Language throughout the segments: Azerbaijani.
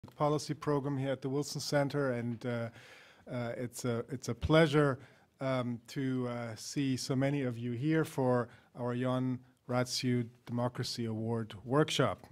Policy Program here at the Wilson Center, and it's a pleasure to see so many of you here for our Ion Ratziu Democracy Award workshop.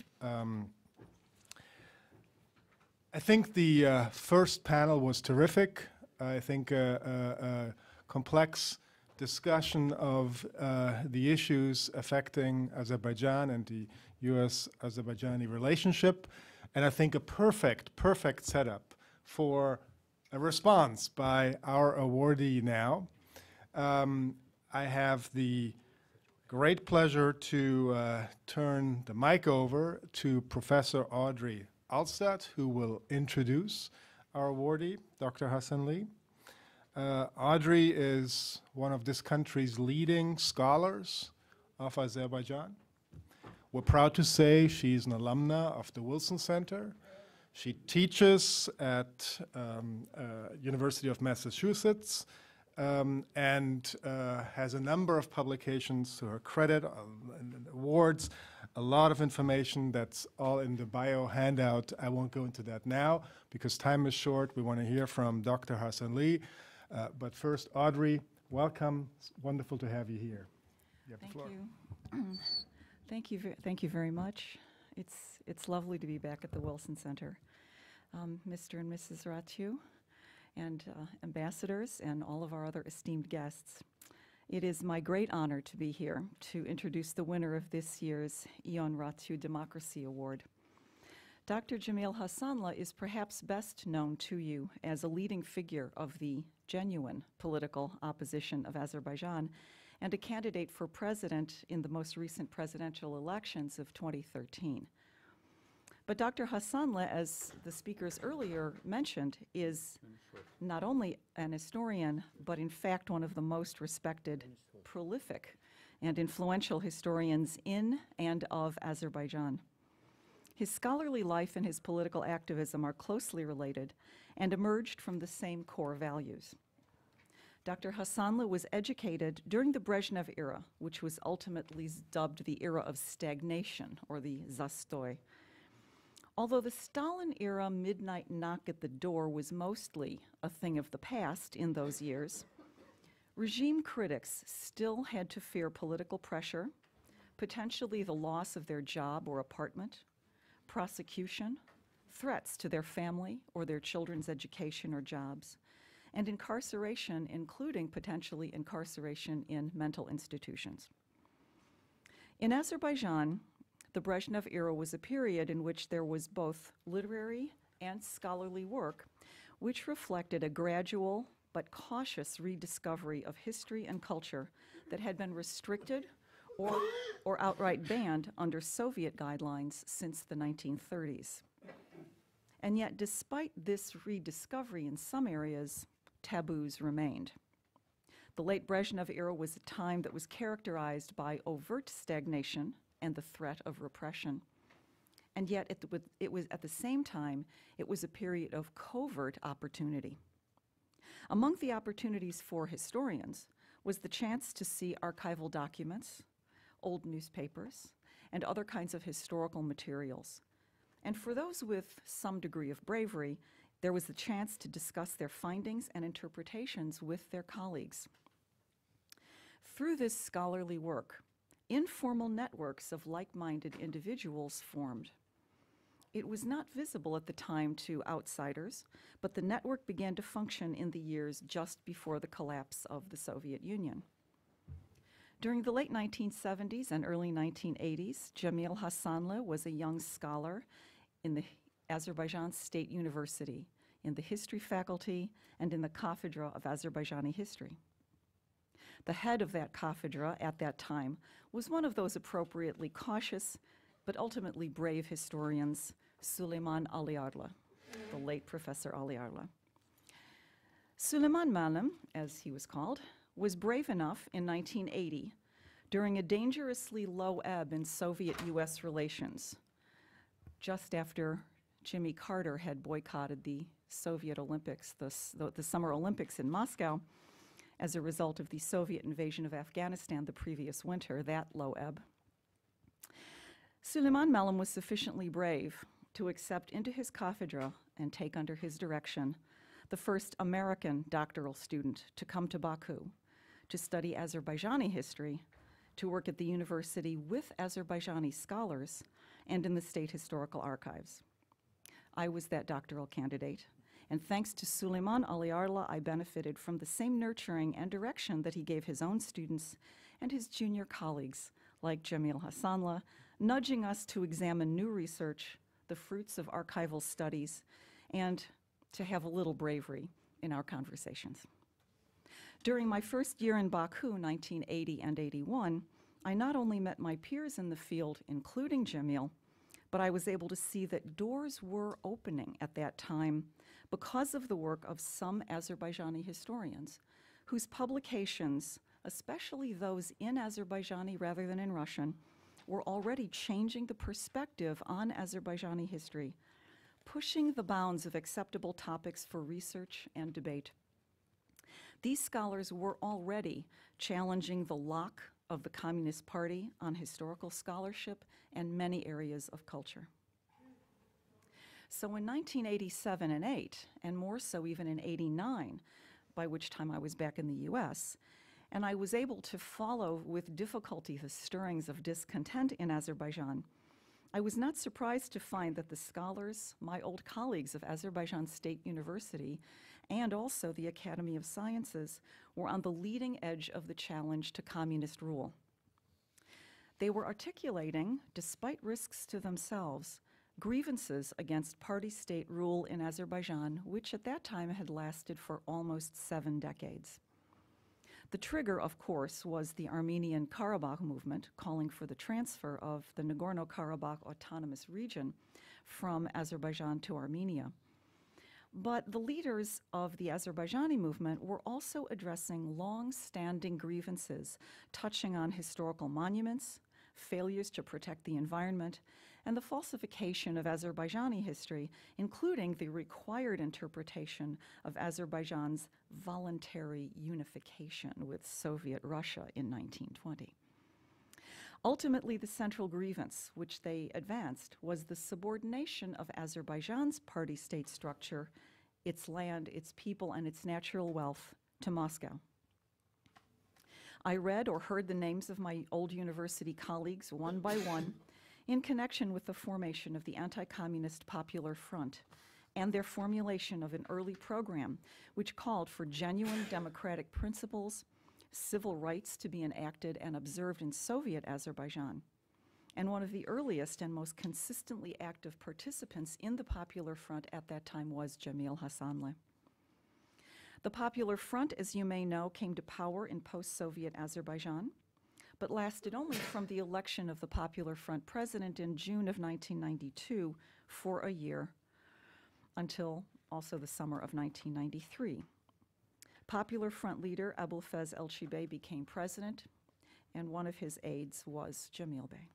I think the first panel was terrific. I think a complex discussion of the issues affecting Azerbaijan and the U.S.-Azerbaijani relationship, and I think a perfect setup for a response by our awardee now. I have the great pleasure to turn the mic over to Professor Audrey Alstad, who will introduce our awardee, Dr. Hassanli. Audrey is one of this country's leading scholars of Azerbaijan. We're proud to say she's an alumna of the Wilson Center. She teaches at University of Massachusetts and has a number of publications to her credit and awards, a lot of information that's all in the bio handout. I won't go into that now because time is short. We want to hear from Dr. Hassanli. But first, Audrey, welcome. It's wonderful to have you here. You have the floor. Thank you very much. It's lovely to be back at the Wilson Center. Mr. and Mrs. Ratziu and ambassadors and all of our other esteemed guests. It is my great honor to be here to introduce the winner of this year's Ion Ratziu Democracy Award. Dr. Jamil Hassanli is perhaps best known to you as a leading figure of the genuine political opposition of Azerbaijan and a candidate for president in the most recent presidential elections of 2013. But Dr. Hassanli, as the speakers earlier mentioned, is not only an historian, but in fact one of the most respected, prolific, and influential historians in and of Azerbaijan. His scholarly life and his political activism are closely related and emerged from the same core values. Dr. Hassanli was educated during the Brezhnev era, which was ultimately dubbed the era of stagnation, or the zastoy. Although the Stalin-era midnight knock at the door was mostly a thing of the past in those years, regime critics still had to fear political pressure, potentially the loss of their job or apartment, prosecution, threats to their family or their children's education or jobs, and incarceration, including potentially incarceration in mental institutions. In Azerbaijan, the Brezhnev era was a period in which there was both literary and scholarly work, which reflected a gradual but cautious rediscovery of history and culture that had been restricted or outright banned under Soviet guidelines since the 1930s. And yet, despite this rediscovery in some areas, taboos remained. The late Brezhnev era was a time that was characterized by overt stagnation and the threat of repression. And yet, it was at the same time, it was a period of covert opportunity. Among the opportunities for historians was the chance to see archival documents, old newspapers, and other kinds of historical materials. And for those with some degree of bravery, there was the chance to discuss their findings and interpretations with their colleagues. Through this scholarly work, informal networks of like-minded individuals formed. It was not visible at the time to outsiders, but the network began to function in the years just before the collapse of the Soviet Union. During the late 1970s and early 1980s, Jamil Hassanli was a young scholar in the Azerbaijan State University, in the history faculty, and in the Cafedra of Azerbaijani history. The head of that cafedra at that time was one of those appropriately cautious but ultimately brave historians, Süleyman Aliarlı, the late Professor Aliarlı. Süleyman Malim, as he was called, was brave enough in 1980, during a dangerously low ebb in Soviet-US relations, just after Jimmy Carter had boycotted the Soviet Olympics, the Summer Olympics in Moscow, as a result of the Soviet invasion of Afghanistan the previous winter, that low ebb. Süleyman Malim was sufficiently brave to accept into his cathedra and take under his direction the first American doctoral student to come to Baku to study Azerbaijani history, to work at the university with Azerbaijani scholars, and in the State Historical Archives. I was that doctoral candidate, and thanks to Suleiman Aliarla, I benefited from the same nurturing and direction that he gave his own students and his junior colleagues, like Jamil Hassanla, nudging us to examine new research, the fruits of archival studies, and to have a little bravery in our conversations. During my first year in Baku, 1980 and 81, I not only met my peers in the field, including Jamil, but I was able to see that doors were opening at that time because of the work of some Azerbaijani historians whose publications, especially those in Azerbaijani rather than in Russian, were already changing the perspective on Azerbaijani history, pushing the bounds of acceptable topics for research and debate. These scholars were already challenging the lock of the Communist Party on historical scholarship and many areas of culture. So in 1987 and 8, and more so even in 89, by which time I was back in the US, and I was able to follow with difficulty the stirrings of discontent in Azerbaijan, I was not surprised to find that the scholars, my old colleagues of Azerbaijan State University, and also the Academy of Sciences, were on the leading edge of the challenge to communist rule. They were articulating, despite risks to themselves, grievances against party-state rule in Azerbaijan, which at that time had lasted for almost 7 decades. The trigger, of course, was the Armenian Karabakh movement calling for the transfer of the Nagorno-Karabakh autonomous region from Azerbaijan to Armenia. But the leaders of the Azerbaijani movement were also addressing long-standing grievances touching on historical monuments, failures to protect the environment, and the falsification of Azerbaijani history, including the required interpretation of Azerbaijan's voluntary unification with Soviet Russia in 1920. Ultimately, the central grievance which they advanced was the subordination of Azerbaijan's party-state structure, its land, its people, and its natural wealth to Moscow. I read or heard the names of my old university colleagues one by one in connection with the formation of the Anti-Communist Popular Front and their formulation of an early program which called for genuine democratic principles, civil rights to be enacted and observed in Soviet Azerbaijan. And one of the earliest and most consistently active participants in the Popular Front at that time was Jamil Hassanli. The Popular Front, as you may know, came to power in post-Soviet Azerbaijan, but lasted only from the election of the Popular Front president in June of 1992 for a year, until also the summer of 1993. Popular Front leader Abulfaz Elchibey became president, and one of his aides was Jamil Bey.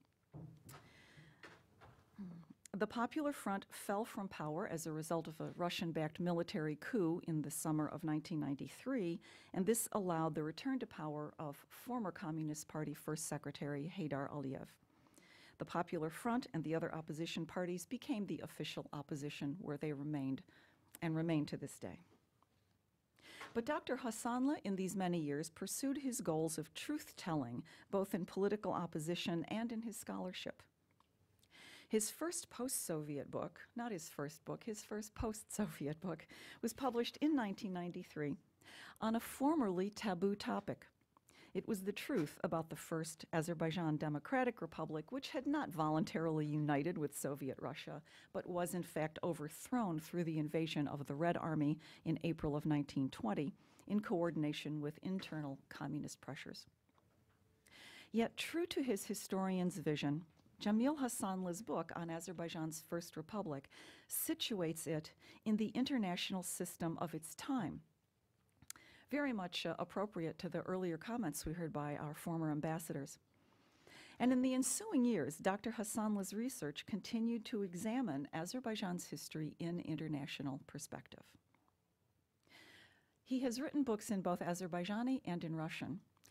The Popular Front fell from power as a result of a Russian-backed military coup in the summer of 1993, and this allowed the return to power of former Communist Party First Secretary Heydar Aliyev. The Popular Front and the other opposition parties became the official opposition where they remained and remain to this day. But Dr. Hassanli, in these many years, pursued his goals of truth-telling, both in political opposition and in his scholarship. His first post-Soviet book, not his first book, his first post-Soviet book, was published in 1993 on a formerly taboo topic. It was the truth about the first Azerbaijan Democratic Republic, which had not voluntarily united with Soviet Russia, but was in fact overthrown through the invasion of the Red Army in April of 1920 in coordination with internal communist pressures. Yet true to his historian's vision, Jamil Hassanli's book on Azerbaijan's First Republic situates it in the international system of its time, very much appropriate to the earlier comments we heard by our former ambassadors. And in the ensuing years, Dr. Hassanli's research continued to examine Azerbaijan's history in international perspective. He has written books in both Azerbaijani and in Russian.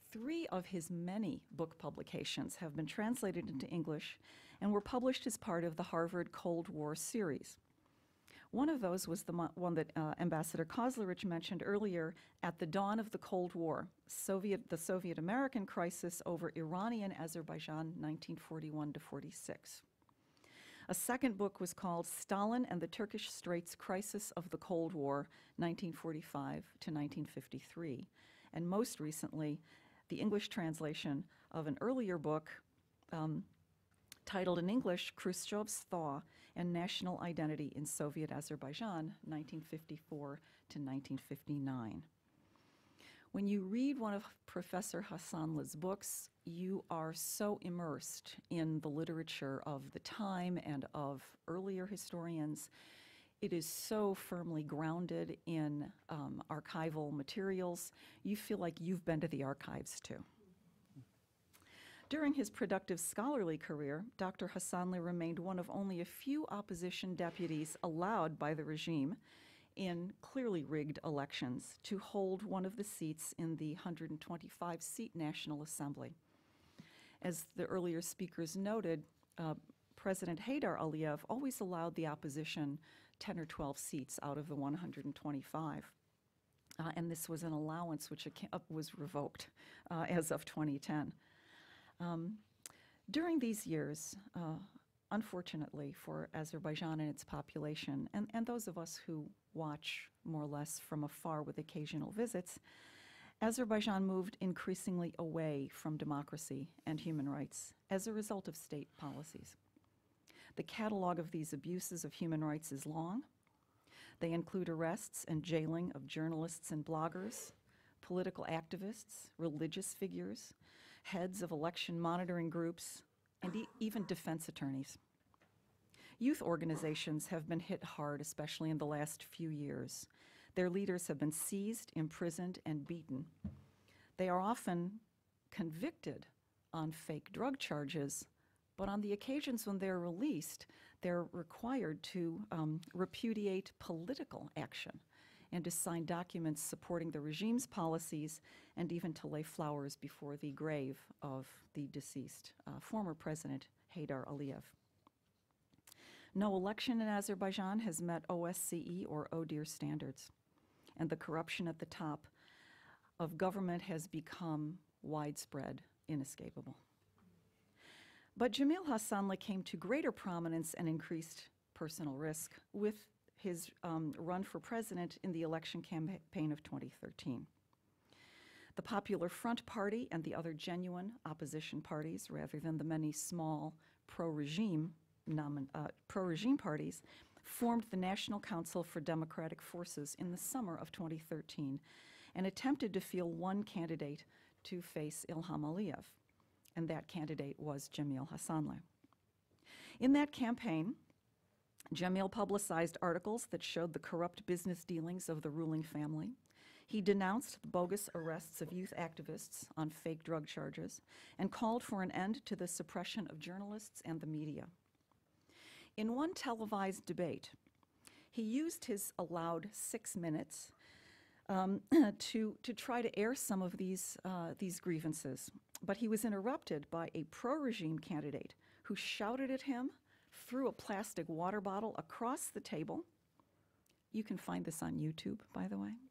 3 of his many book publications have been translated into English and were published as part of the Harvard Cold War series. One of those was the one that Ambassador Kozlerich mentioned earlier, At the Dawn of the Cold War, the Soviet-American Crisis over Iranian Azerbaijan, 1941 to 46. A second book was called Stalin and the Turkish Straits Crisis of the Cold War, 1945 to 1953. And most recently, the English translation of an earlier book titled in English, Khrushchev's Thaw and National Identity in Soviet Azerbaijan, 1954 to 1959. When you read one of Professor Hassanlah's books, you are so immersed in the literature of the time and of earlier historians. It is so firmly grounded in archival materials. You feel like you've been to the archives too. During his productive scholarly career, Dr. Hassanlah remained one of only a few opposition deputies allowed by the regime in clearly rigged elections to hold one of the seats in the 125-seat National Assembly. As the earlier speakers noted, President Haydar Aliyev always allowed the opposition 10 or 12 seats out of the 125. And this was an allowance which was revoked as of 2010. During these years, unfortunately for Azerbaijan and its population, and those of us who watch more or less from afar with occasional visits, Azerbaijan moved increasingly away from democracy and human rights as a result of state policies. The catalog of these abuses of human rights is long. They include arrests and jailing of journalists and bloggers, political activists, religious figures, heads of election monitoring groups, and even defense attorneys. Youth organizations have been hit hard, especially in the last few years. Their leaders have been seized, imprisoned, and beaten. They are often convicted on fake drug charges, but on the occasions when they're released, they're required to repudiate political action and to sign documents supporting the regime's policies and even to lay flowers before the grave of the deceased former president, Haydar Aliyev. No election in Azerbaijan has met OSCE or ODIHR standards, and the corruption at the top of government has become widespread, inescapable. But Jamil Hassanlah came to greater prominence and increased personal risk with his run for president in the election campaign of 2013. The Popular Front Party and the other genuine opposition parties, rather than the many small pro-regime parties, formed the National Council for Democratic Forces in the summer of 2013 and attempted to field one candidate to face Ilham Aliyev, and that candidate was Jamil Hassanlah. In that campaign, Jamil publicized articles that showed the corrupt business dealings of the ruling family. He denounced the bogus arrests of youth activists on fake drug charges and called for an end to the suppression of journalists and the media. In one televised debate, he used his allowed 6 minutes to try to air some of these grievances, but he was interrupted by a pro-regime candidate who shouted at him, threw a plastic water bottle across the table. You can find this on YouTube, by the way.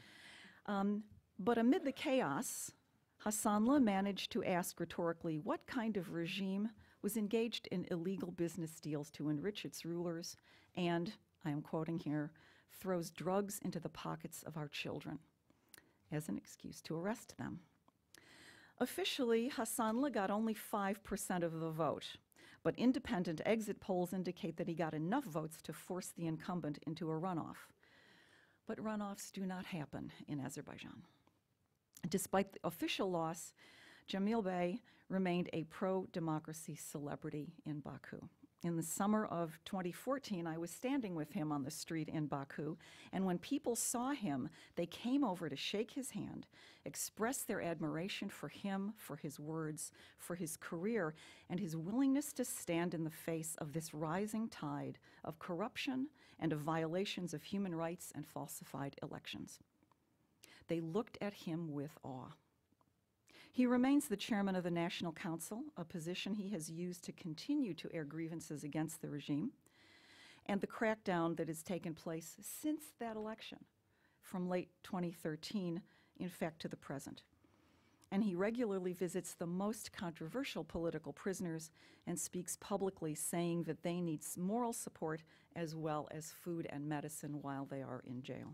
But amid the chaos, Hassanlah managed to ask rhetorically what kind of regime was engaged in illegal business deals to enrich its rulers and, I am quoting here, throws drugs into the pockets of our children as an excuse to arrest them. Officially, Hassanlah got only 5% of the vote, but independent exit polls indicate that he got enough votes to force the incumbent into a runoff. But runoffs do not happen in Azerbaijan. Despite the official loss, Jamil Bey remained a pro-democracy celebrity in Baku. In the summer of 2014, I was standing with him on the street in Baku, and when people saw him, they came over to shake his hand, express their admiration for him, for his words, for his career, and his willingness to stand in the face of this rising tide of corruption and of violations of human rights and falsified elections. They looked at him with awe. He remains the chairman of the National Council, a position he has used to continue to air grievances against the regime and the crackdown that has taken place since that election, from late 2013, in fact, to the present. And he regularly visits the most controversial political prisoners and speaks publicly, saying that they need moral support as well as food and medicine while they are in jail.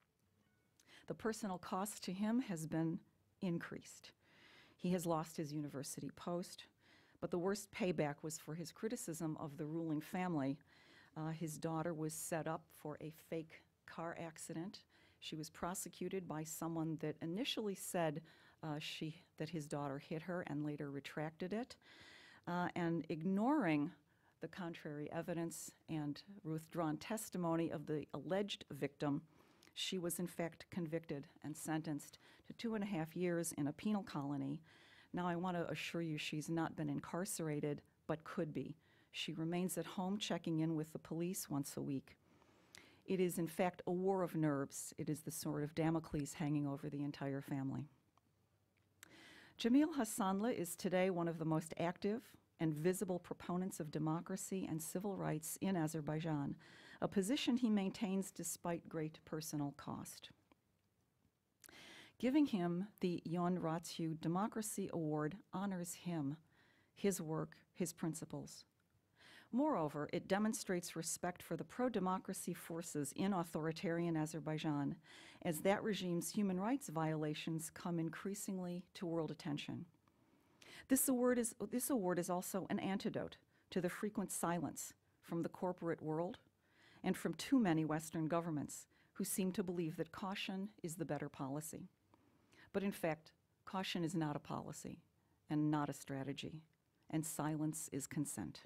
The personal cost to him has been increased. He has lost his university post, but the worst payback was for his criticism of the ruling family. His daughter was set up for a fake car accident. She was prosecuted by someone that initially said that his daughter hit her and later retracted it. And ignoring the contrary evidence and withdrawn testimony of the alleged victim, she was in fact convicted and sentenced to 2.5 years in a penal colony. Now I want to assure you she's not been incarcerated, but could be. She remains at home checking in with the police once a week. It is in fact a war of nerves. It is the sword of Damocles hanging over the entire family. Jamil Hassanli is today one of the most active and visible proponents of democracy and civil rights in Azerbaijan, a position he maintains despite great personal cost. Giving him the Ion Ratiu Democracy Award honors him, his work, his principles. Moreover, it demonstrates respect for the pro-democracy forces in authoritarian Azerbaijan, as that regime's human rights violations come increasingly to world attention. This award is also an antidote to the frequent silence from the corporate world and from too many Western governments who seem to believe that caution is the better policy. But in fact, caution is not a policy and not a strategy, and silence is consent.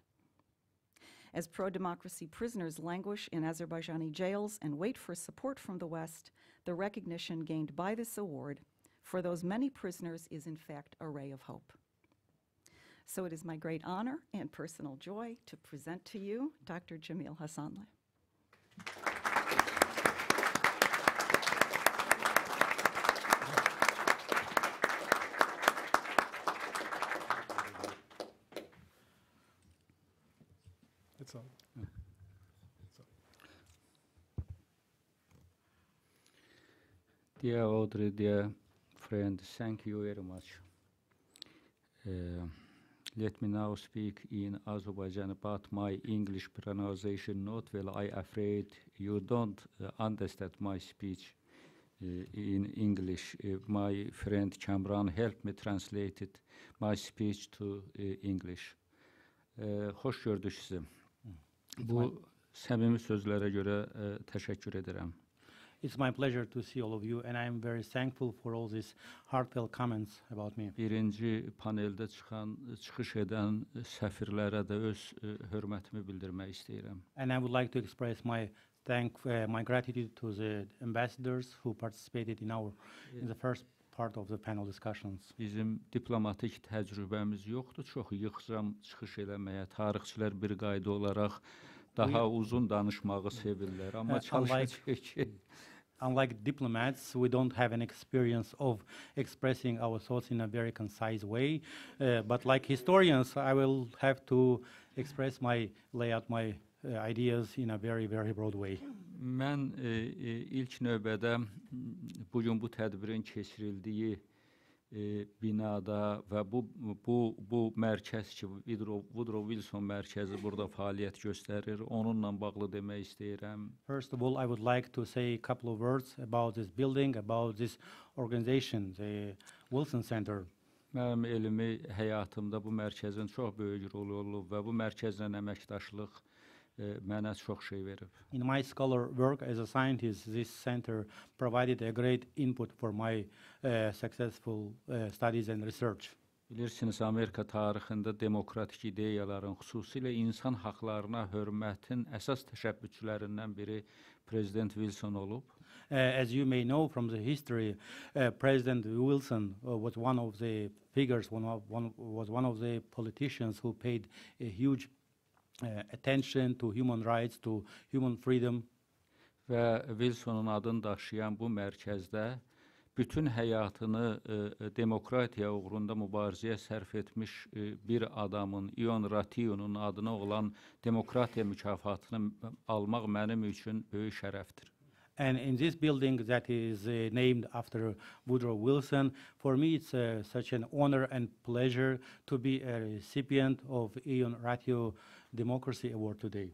As pro-democracy prisoners languish in Azerbaijani jails and wait for support from the West, the recognition gained by this award for those many prisoners is in fact a ray of hope. So it is my great honor and personal joy to present to you Dr. Jamil Hassanli. It's on. Dear Audrey, dear friend, thank you very much. Let me now speak in Azerbaijan, but my English pronunciation not well. I afraid you don't understand my speech in English. My friend Kamran helped me translate my speech to English. Hoş gördük sizi. Bu səmimi sözlərə görə təşəkkür edirəm. It's my pleasure to see all of you, and I'm very thankful for all these heartfelt comments about me. Birinci paneldə çıxış edən səfirlərə də öz hörmətimi bildirmək istəyirəm. And I would like to express my gratitude to the ambassadors who participated in the first part of the panel discussions. Bizim diplomatik təcrübəmiz yoxdur, çox yığcam çıxış eləməyə. Tarixçilər bir qayda olaraq daha uzun danışmağı sevirlər, amma çalışacağıq ki. Unlike diplomats, we don't have an experience of expressing our thoughts in a very concise way. But like historians, I will have to lay out my ideas in a very, very broad way. Mən ilk növbədə bugün bu tədbirin keçirildiyi binada və bu mərkəz ki, Woodrow Wilson mərkəzi burada fəaliyyət göstərir, onunla bağlı demək istəyirəm. First of all, I would like to say a couple of words about this building, about this organization, the Wilson Center. Mənim elmi həyatımda bu mərkəzin çox böyük rolu olub və bu mərkəzlə əməkdaşlıq mənə çox şey verib. In my scholar work as a scientist, this center provided a great input for my successful studies and research. Bilirsiniz, Amerika tarixində demokratik ideyaların, xüsusilə insan haqlarına hörmətin əsas təşəbbüsçülərindən biri Prezident Wilson olub. As you may know from the history, President Wilson was one of the figures, was one of the politicians who paid a huge attention to human rights, to human freedom. Və Wilsonun adını daşıyan bu mərkəzdə bütün həyatını demokratiya uğrunda mübarizəyə sərf etmiş bir adamın, İon Ratiyunun adına olan demokratiya mükafatını almaq mənim üçün böyük şərəfdir. And in this building that is named after Woodrow Wilson, for me it's such an honor and pleasure to be a recipient of Ion Ratio Democracy Award today.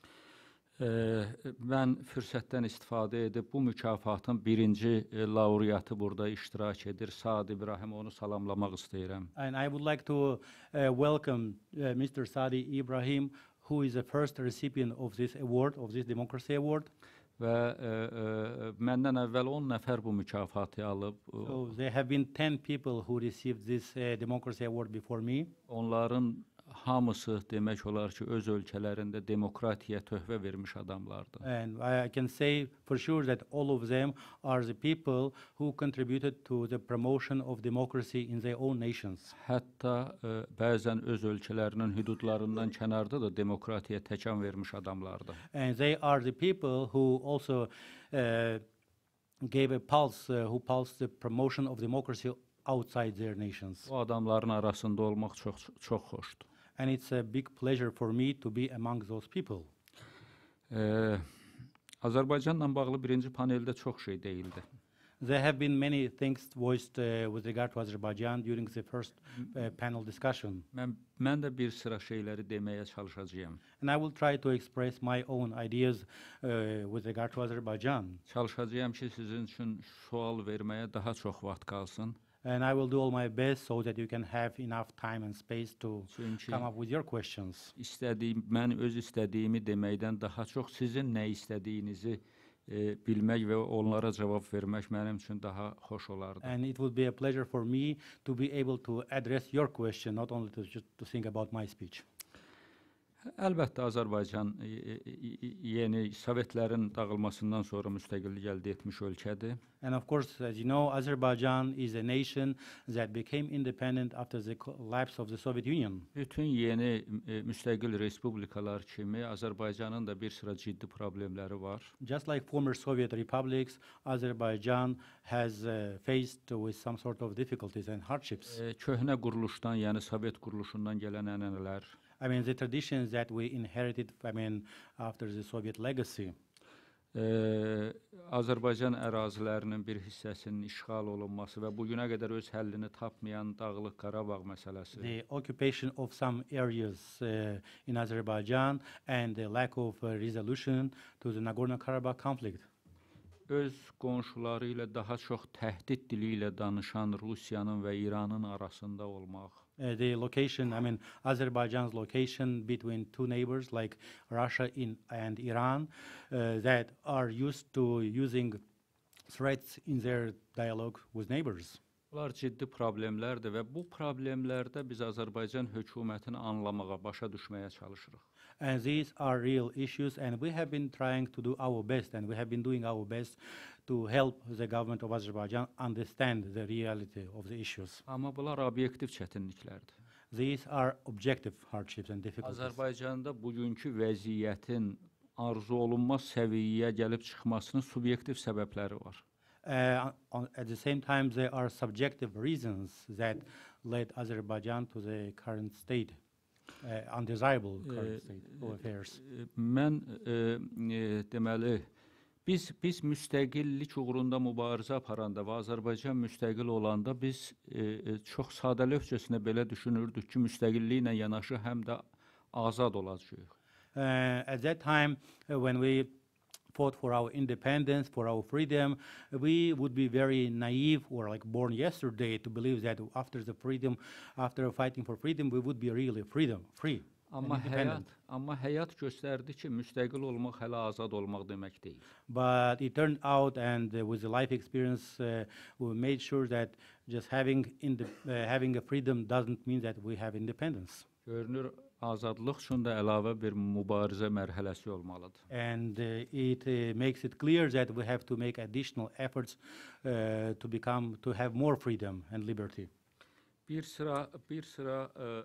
Mən fürsətdən istifadə edib bu mükafatın birinci laureatı burada iştirak edir. Saad İbrahim, onu salamlamaq istəyirəm. And I would like to welcome Mr. Sadi Ibrahim, who is the first recipient of this award, of this Democracy Award. Və məndən əvvəl 10 nəfər bu mükafatı alıb. So there have been 10 people who received this Democracy Award before me. Onların hamısı demək olar ki, öz ölkələrində demokratiyaya töhfə vermiş adamlardır. And I can say for sure that all of them are the people who contributed to the promotion of democracy in their own nations. Hətta bəzən öz ölkələrinin hüdudlarından kənarda da demokratiyaya təkan vermiş adamlardır. And they are the people who also gave a pulse, who pulsed the promotion of democracy outside their nations. Bu adamların arasında olmaq çox xoşdur. And it's a big pleasure for me to be among those people. Azərbaycanla bağlı birinci paneldə çox şey deyildi. There have been many things voiced with regard to Azerbaijan during the first panel discussion. Mən də bir sıra şeyləri deməyə çalışacağam. And I will try to express my own ideas with regard to Azerbaijan. Çalışacağam ki, sizin üçün sual verməyə daha çox vaxt qalsın. And I will do all my best so that you can have enough time and space to Çünki come up with your questions. mən öz istədiyimi deməkdən daha çox sizin nə istədiyinizi bilmək və onlara cavab vermək mənim üçün daha xoş olardı. And it would be a pleasure for me to be able to address your question, not only to just to think about my speech. Əlbəttə, Azərbaycan yeni Sovetlərin dağılmasından sonra müstəqillik əldə etmiş ölkədir. And of course, as you know, Azerbaijan is a nation that became independent after the collapse of the Soviet Union. Bütün yeni müstəqil respublikalar kimi Azərbaycanın da bir sıra ciddi problemləri var. Just like former Soviet republics, Azerbaijan has faced with some sort of difficulties and hardships. Köhnə quruluşdan, yəni Sovet quruluşundan gələn ənənələr, I mean, the traditions that we inherited, I mean, after the Soviet legacy. Azərbaycan ərazilərinin bir hissəsinin işğal olunması və bugünə qədər öz həllini tapmayan Dağlıq Qarabağ məsələsi. The occupation of some areas in Azerbaijan and the lack of resolution to the Nagorno-Karabakh conflict. Öz qonşuları ilə daha çox təhdid dili ilə danışan Rusiyanın və İranın arasında olmaq. The location, I mean, Azerbaijan's location between two neighbors like Russia and Iran that are used to using threats in their dialogue with neighbors. Bunlar ciddi problemlərdir və bu problemlərdə biz Azərbaycan hökumətini anlamağa, başa düşməyə çalışırıq. And these are real issues, and we have been trying to do our best, and we have been doing our best to help the government of Azerbaijan understand the reality of the issues. Amma bunlar obyektiv çətinliklərdir. These are objective hardships and difficulties. Azərbaycanda bugünkü vəziyyətin arzu olunmaz səviyyəyə gəlib çıxmasının subyektiv səbəbləri var. At the same time, there are subjective reasons that led Azerbaijan to the current state, undesirable current state of affairs. Mən deməli, biz müstəqillik uğrunda mübarizə aparanda və Azərbaycan müstəqil olanda biz çox sadəlövhcəsinə belə düşünürdük ki, müstəqilliklə yanaşı həm də azad olacağıq. At that time, when we fought for our independence, for our freedom, we would be very naive or like born yesterday to believe that after fighting for freedom, we would be really free. Amma həyat göstərdi ki, müstəqil olmaq hələ azad olmaq demək deyil. But it turned out, and with the life experience, we made sure that just having a freedom doesn't mean that we have independence. Görünür, azadlıq üçün də əlavə bir mübarizə mərhələsi olmalıdır. And it makes it clear that we have to make additional efforts to have more freedom and liberty. Bir sıra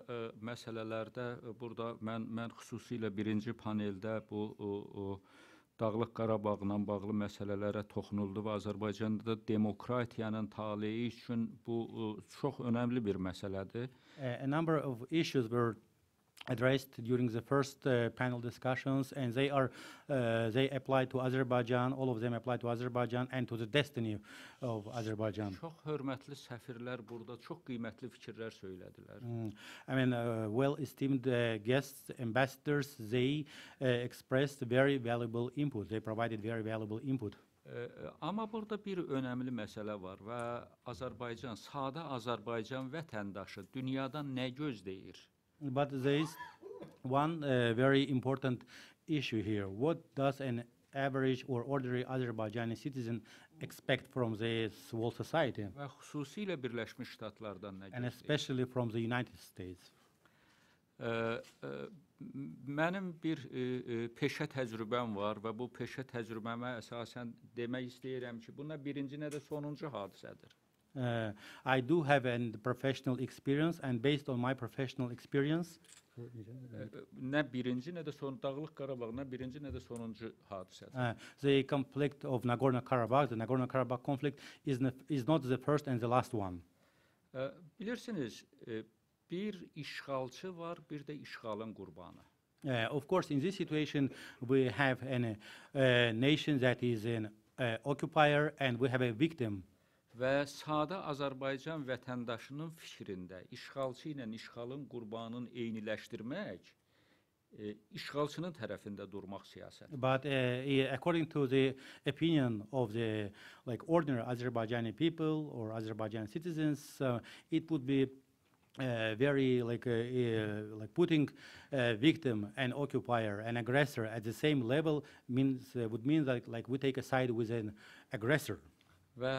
məsələlərdə burada mən xüsusilə birinci paneldə bu Dağlıq Qarabağla bağlı məsələlərə toxunuldu və Azərbaycanda da demokratiyanın taleyi üçün bu çox önəmli bir məsələdir. A number of issues were addressed during the first panel discussions, and they apply to Azerbaijan. All of them apply to Azerbaijan and to the destiny of Azerbaijan. Çox hörmətli səfirlər burada çox qiymətli fikirlər söylədilər. I mean, well-esteemed guests, ambassadors, they expressed very valuable input. They provided very valuable input. Amma burada bir önəmli məsələ var və Azərbaycan, sadə Azərbaycan vətəndaşı dünyadan nə gözləyir? But there is one very important issue here. What does an average or ordinary Azerbaijani citizen expect from this whole society? Və xüsusilə Birləşmiş Ştatlardan nə And gözləyir? especially from the United States. Mənim bir peşə təcrübəm var və bu peşə təcrübəmə əsasən demək istəyirəm ki, bu nə birinci, nə də sonuncu hadisədir. I do have a professional experience, and based on my professional experience, Nə birinci, nə də Dağlıq Qarabağ, nə birinci, nə də sonuncu hadisədir. the conflict of Nagorno-Karabakh, the Nagorno-Karabakh conflict is not the first and the last one. Bilirsiniz, bir işğalçı var, bir də işğalın qurbanı. Of course, in this situation, we have a nation that is an occupier, and we have a victim. Və sadə Azərbaycan vətəndaşının fikrində işğalçı ilə işğalın qurbanını eyniləşdirmək, işğalçının tərəfində durmaq siyasəti. But according to the opinion of the ordinary Azerbaijani people or Azerbaijani citizens, it would be very like putting a victim, an occupier, an aggressor at the same level would mean that like we take a side with an aggressor. Və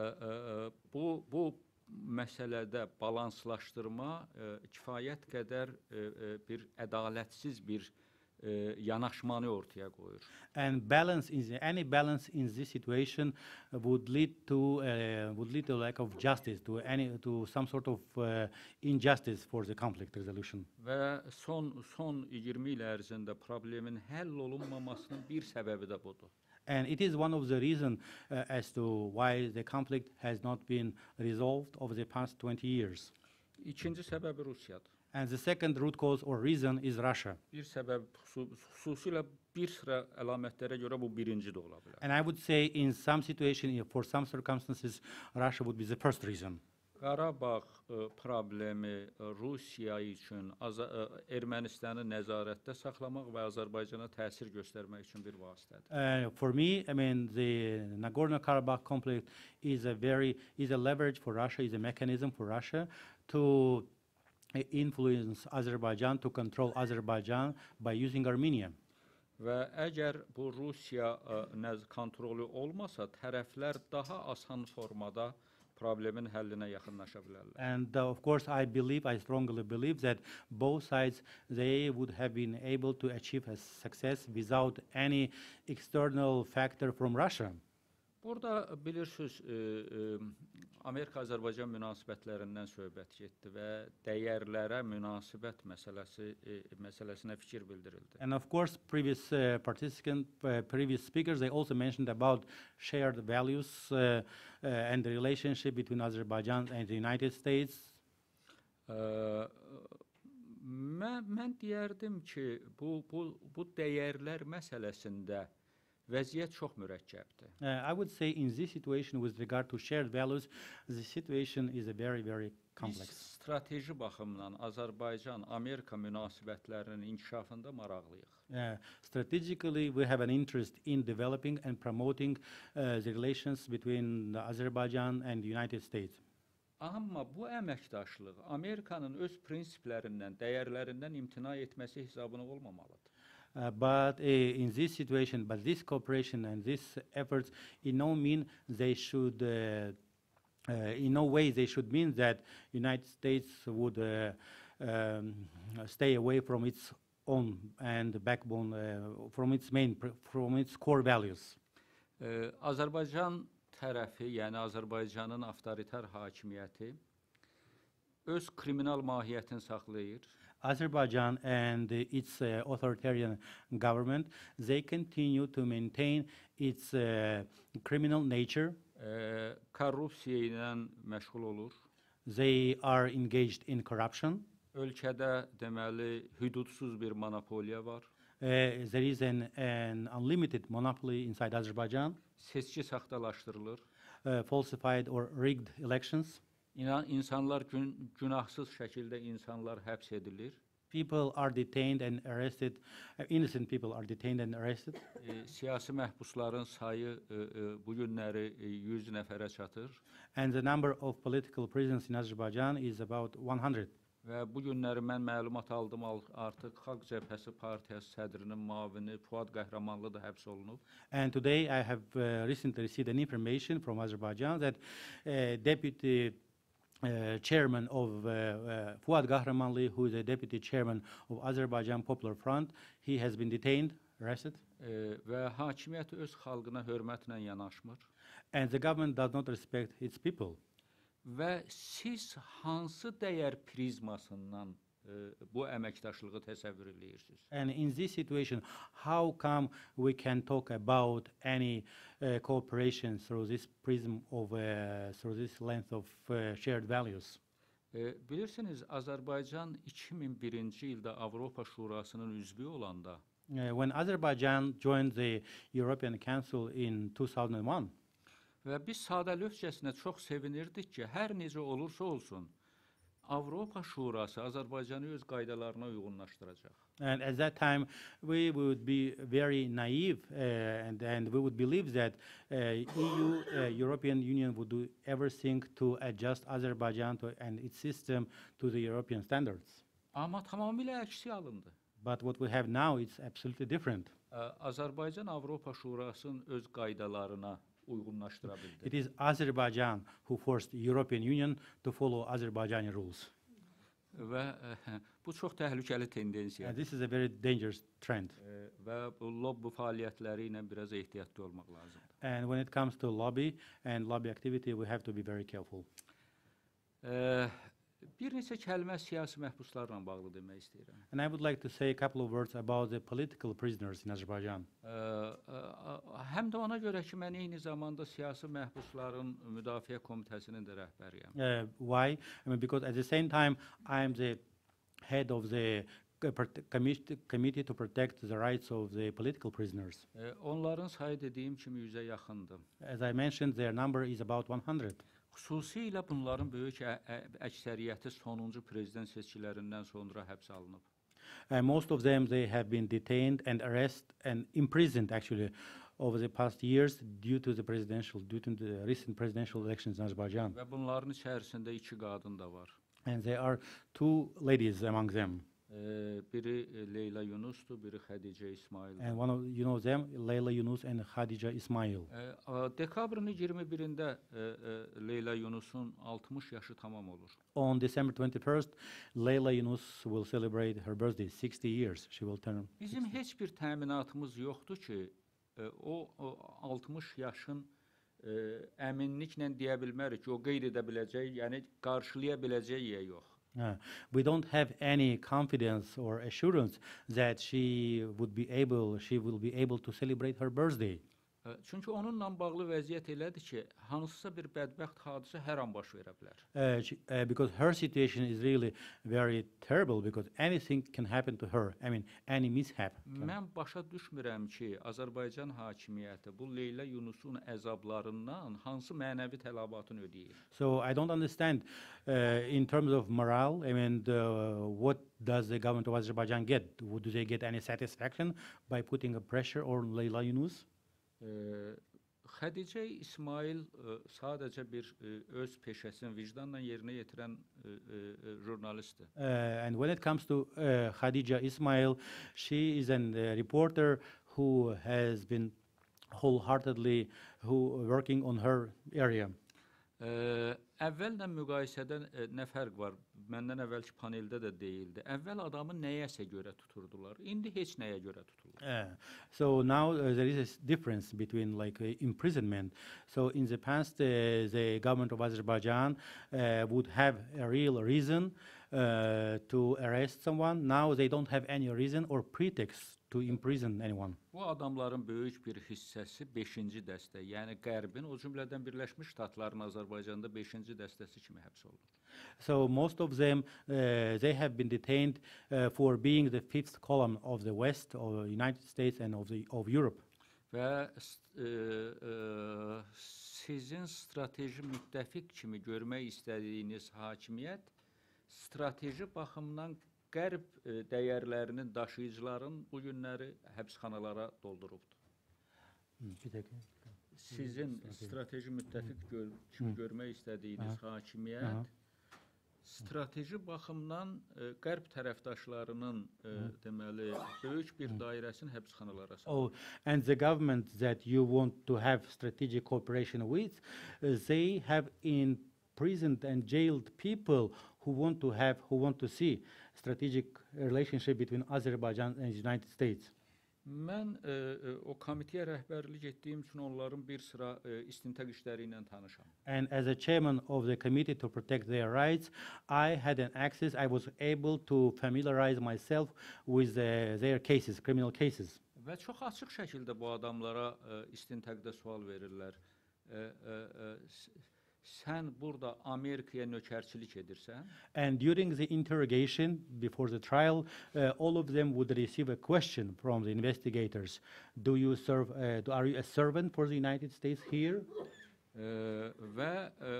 bu məsələdə balanslaşdırma kifayət qədər bir ədalətsiz bir yanaşmanı ortaya qoyur. And any balance in this situation would lead to lack of justice, to some sort of injustice for the conflict resolution. Və son 20 il ərzində problemin həll olunmamasının bir səbəbi də budur. And it is one of the reasons as to why the conflict has not been resolved over the past 20 years. İkinci səbəbi Rusiyadır. And the second root cause or reason is Russia. Bir səbəb xüsusilə bir sıra əlamətlərə görə bu birinci də ola bilər. And I would say in some situation, for some circumstances, Russia would be the first reason. Qarabağ problemi Rusiya üçün Ermənistanı nəzarətdə saxlamaq və Azərbaycana təsir göstərmək üçün bir vasitədir. For me, I mean, the Nagorno-Karabakh conflict is a leverage for Russia, is a mechanism for Russia to influence Azerbaijan, to control Azerbaijan by using Armenia. Və əgər bu Rusiya kontrolü olmasa, tərəflər daha asan formada problemin həllinə yaxınlaşa bilərlər. And of course, I strongly believe that both sides, they would have been able to achieve a success without any external factor from Russia. Burada bilirsiniz, Amerika-Azərbaycan münasibətlərindən söhbət getdi və dəyərlərə münasibət məsələsinə fikir bildirildi. And of course, previous speakers, they also mentioned about shared values and the relationship between Azerbaijan and the United States. Mən deyərdim ki, bu dəyərlər məsələsində vəziyyət çox mürəkkəbdir. I would say in this situation with regard to shared values, the situation is a very, very complex. Biz strateji baxımdan Azərbaycan-Amerika münasibətlərinin inkişafında maraqlıyıq. Strategically, we have an interest in developing and promoting the relations between Azerbaijan and the United States. Amma bu əməkdaşlıq Amerikanın öz prinsiplərindən, dəyərlərindən imtina etməsi hesabına olmamalıdır. But in this situation, but this cooperation and these efforts, in no way they should mean that United States would stay away from its own and backbone, from its core values. Azərbaycan tərəfi, yəni Azərbaycanın avtoritar hakimiyyəti öz kriminal mahiyyətini saxlayır. Azerbaijan and its authoritarian government, they continue to maintain its criminal nature. Korrupsiya ilə məşğul olur. They are engaged in corruption. Ölkədə deməli hüdudsuz bir monopoliya var. There is an unlimited monopoly inside Azerbaijan, Seçki saxtalaşdırılır. falsified or rigged elections. İnsanlar günahsız şəkildə insanlar həbs edilir. People are detained and arrested, innocent people are detained and arrested. Siyasi məhbusların sayı bu günləri 100 nəfərə çatır. And the number of political prisoners in Azerbaijan is about 100. Və bu günləri mən məlumat aldım, artıq Xalq Cəbhəsi Partiyası sədrinin müavini Fuad Qəhrəmanlı da həbs olunub. And today I have recently received an information from Azerbaijan that deputy chairman of Fuad Kahramanli, who is a deputy chairman of Azerbaijan Popular Front, he has been detained, arrested. Və hakimiyyət öz xalqına hörmətlə yanaşmır. And the government does not respect its people. Və siz hansı dəyər prizmasından bu əməkdaşlığı təsəvvür edirsiniz? And in this situation, how come we can talk about any cooperation through this prism of, through this length of shared values? Bilirsiniz, Azərbaycan 2001-ci ildə Avropa Şurasının üzvü olanda When Azerbaijan joined the European Council in 2001, və biz sadəlövhcəsinə çox sevinirdik ki, hər necə olursa olsun, Avropa Şurası Azərbaycanı öz qaydalarına uyğunlaşdıracaq. and at that time we would be very naive and we would believe that EU, European Union would do everything to adjust Azerbaijan and its system to the European standards. Amma tamamilə əksi alındı. But what we have now is absolutely different. Azərbaycan Avropa Şurasının öz qaydalarına uyğunlaşdıra bildi. It is Azerbaijan who forced the European Union to follow Azerbaijani rules. Və bu çox təhlükəli And tendensiyadır. this is a very dangerous trend. Və bu lobby fəaliyyətləri ilə biraz ehtiyatlı olmaq lazımdır. And when it comes to lobby and lobby activity, we have to be very careful. Bir neçə kəlmə siyasi məhbuslarla bağlı demək istəyirəm. And I would like to say a couple of words about the political prisoners in Azerbaijan. Həm də ona görə ki, mən eyni zamanda siyasi məhbusların müdafiə komitəsinin də rəhbəriyəm. Why? I mean, because at the same time, I am the head of the committee to protect the rights of the political prisoners. Onların sayı dediyim kimi 100-ə yaxındır. As I mentioned, their number is about 100. Xüsusilə bunların böyük əksəriyyəti sonuncu prezident seçkilərindən sonra həbs alınıb. Most of them, they have been detained and arrested and imprisoned actually over the past years due to the recent presidential elections in Azerbaijan. Və bunların içərisində 2 qadın da var. And there are two ladies among them. Biri Leyla Yunusdur, biri Xədicə İsmail. And one of you know them, Leyla Yunus and Khadija Ismail. Dekabrın 21-də Leyla Yunusun 60 yaşı tamam olur. On December 21st, Leyla Yunus will celebrate her birthday, 60 years. She will turn. Bizim heç bir təminatımız yoxdur ki, o 60 yaşın əminliklə deyə bilmərik ki, o qeyd edə biləcək, yəni qarşılaya biləcək ya yox. We don't have any confidence or assurance that she will be able to celebrate her birthday. Çünki onunla bağlı vəziyyət elədir ki, hansısa bir bədbəxt hadisə hər an baş verə bilər. Because her situation is really very terrible because anything can happen to her. I mean, any mishap. Mən başa düşmürəm ki, Azərbaycan hakimiyyəti bu Leyla Yunusun əzablarından hansı mənəvi tələbatını ödəyir. So I don't understand in terms of morale, I mean, what does the government of Azerbaijan get? Do they get any satisfaction by putting a pressure on Leyla Yunus? Xədicə İsmail sadəcə bir öz peşəsini vicdanla yerinə yetirən jurnalistdir. And when it comes to Khadija Ismail, she is a reporter who has been wholeheartedly working on her area. Əvvəllə müqayisədə nə fərq var? Məndən əvvəlki paneldə də deyildi. Əvvəl adamı nəyəsə görə tuturdular. İndi heç nəyə görə tuturlar. So now there is a difference between like imprisonment. So in the past, the government of Azerbaijan would have a real reason to arrest someone. Now they don't have any reason or pretext to imprison anyone. Bu adamların böyük bir hissəsi 5-ci dəstə, yəni Qərbin, o cümlədən Birləşmiş Ştatların Azərbaycanda 5-ci dəstəsi kimi həbs olunur. So most of them, they have been detained for being the fifth column of the West, of the United States and of Europe. Və sizin strateji müttəfiq kimi görmək istədiyiniz hakimiyyət strateji baxımdan Qərb dəyərlərinin daşıyıcıların bu günləri həbsxanalara doldurubdur. Sizin strateji müttəfiq kimi görmək istədiyiniz hakimiyyət strateji baxımdan Qərb tərəfdaşlarının deməli böyük bir dairəsini həbsxanalara salır. Oh, and the government that you want to have strategic cooperation with, they have imprisoned and jailed people who want to see strategic relationship between Azerbaijan and the United States. Mən o komitəyə rəhbərlik etdiyim üçün onların bir sıra istintaq işləri ilə tanışam. And as a chairman of the committee to protect their rights, I had an access, I was able to familiarize myself with their cases, criminal cases. Və çox açıq şəkildə bu adamlara istintaqda sual verirlər. Sən burada Amerikaya nökərçilik edirsən? And during the interrogation before the trial, all of them would receive a question from the investigators. Are you a servant for the United States here? Və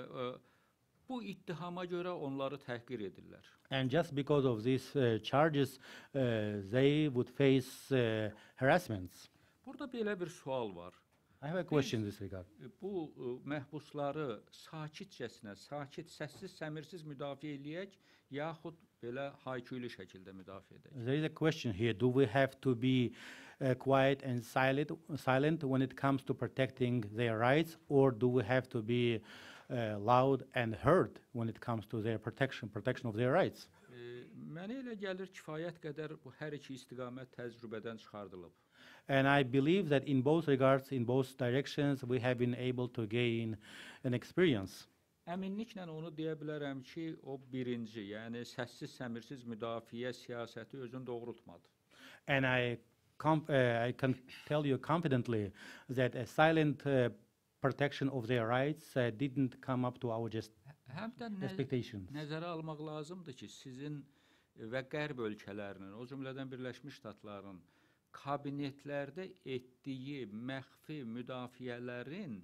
bu ittihama görə onları təhqir edirlər. And just because of these charges, they would face harassments. Burada belə bir sual var. I have a question in this regard. Bu məhbusları sakitcəsinə, səssiz, səmirsiz müdafiə eləyək, yaxud belə hayküylü şəkildə müdafiə edək? There is a question here. Do we have to be quiet and silent when it comes to protecting their rights, or do we have to be loud and heard when it comes to their protection of their rights? Mənə elə gəlir kifayət qədər bu hər iki istiqamət təcrübədən çıxardılıb. And I believe that in both regards, in both directions, we have been able to gain an experience. Əminliklə onu deyə bilərəm ki, o birinci, yəni səssiz, səmirsiz müdafiə siyasəti özünü doğrultmadı. And I can tell you confidently that a silent protection of their rights didn't come up to our expectations. Nəzərə almaq lazımdır ki, sizin və Qərb ölkələrinin, o cümlədən Birləşmiş Ştatların kabinetlərdə etdiyi məxfi müdafiələrin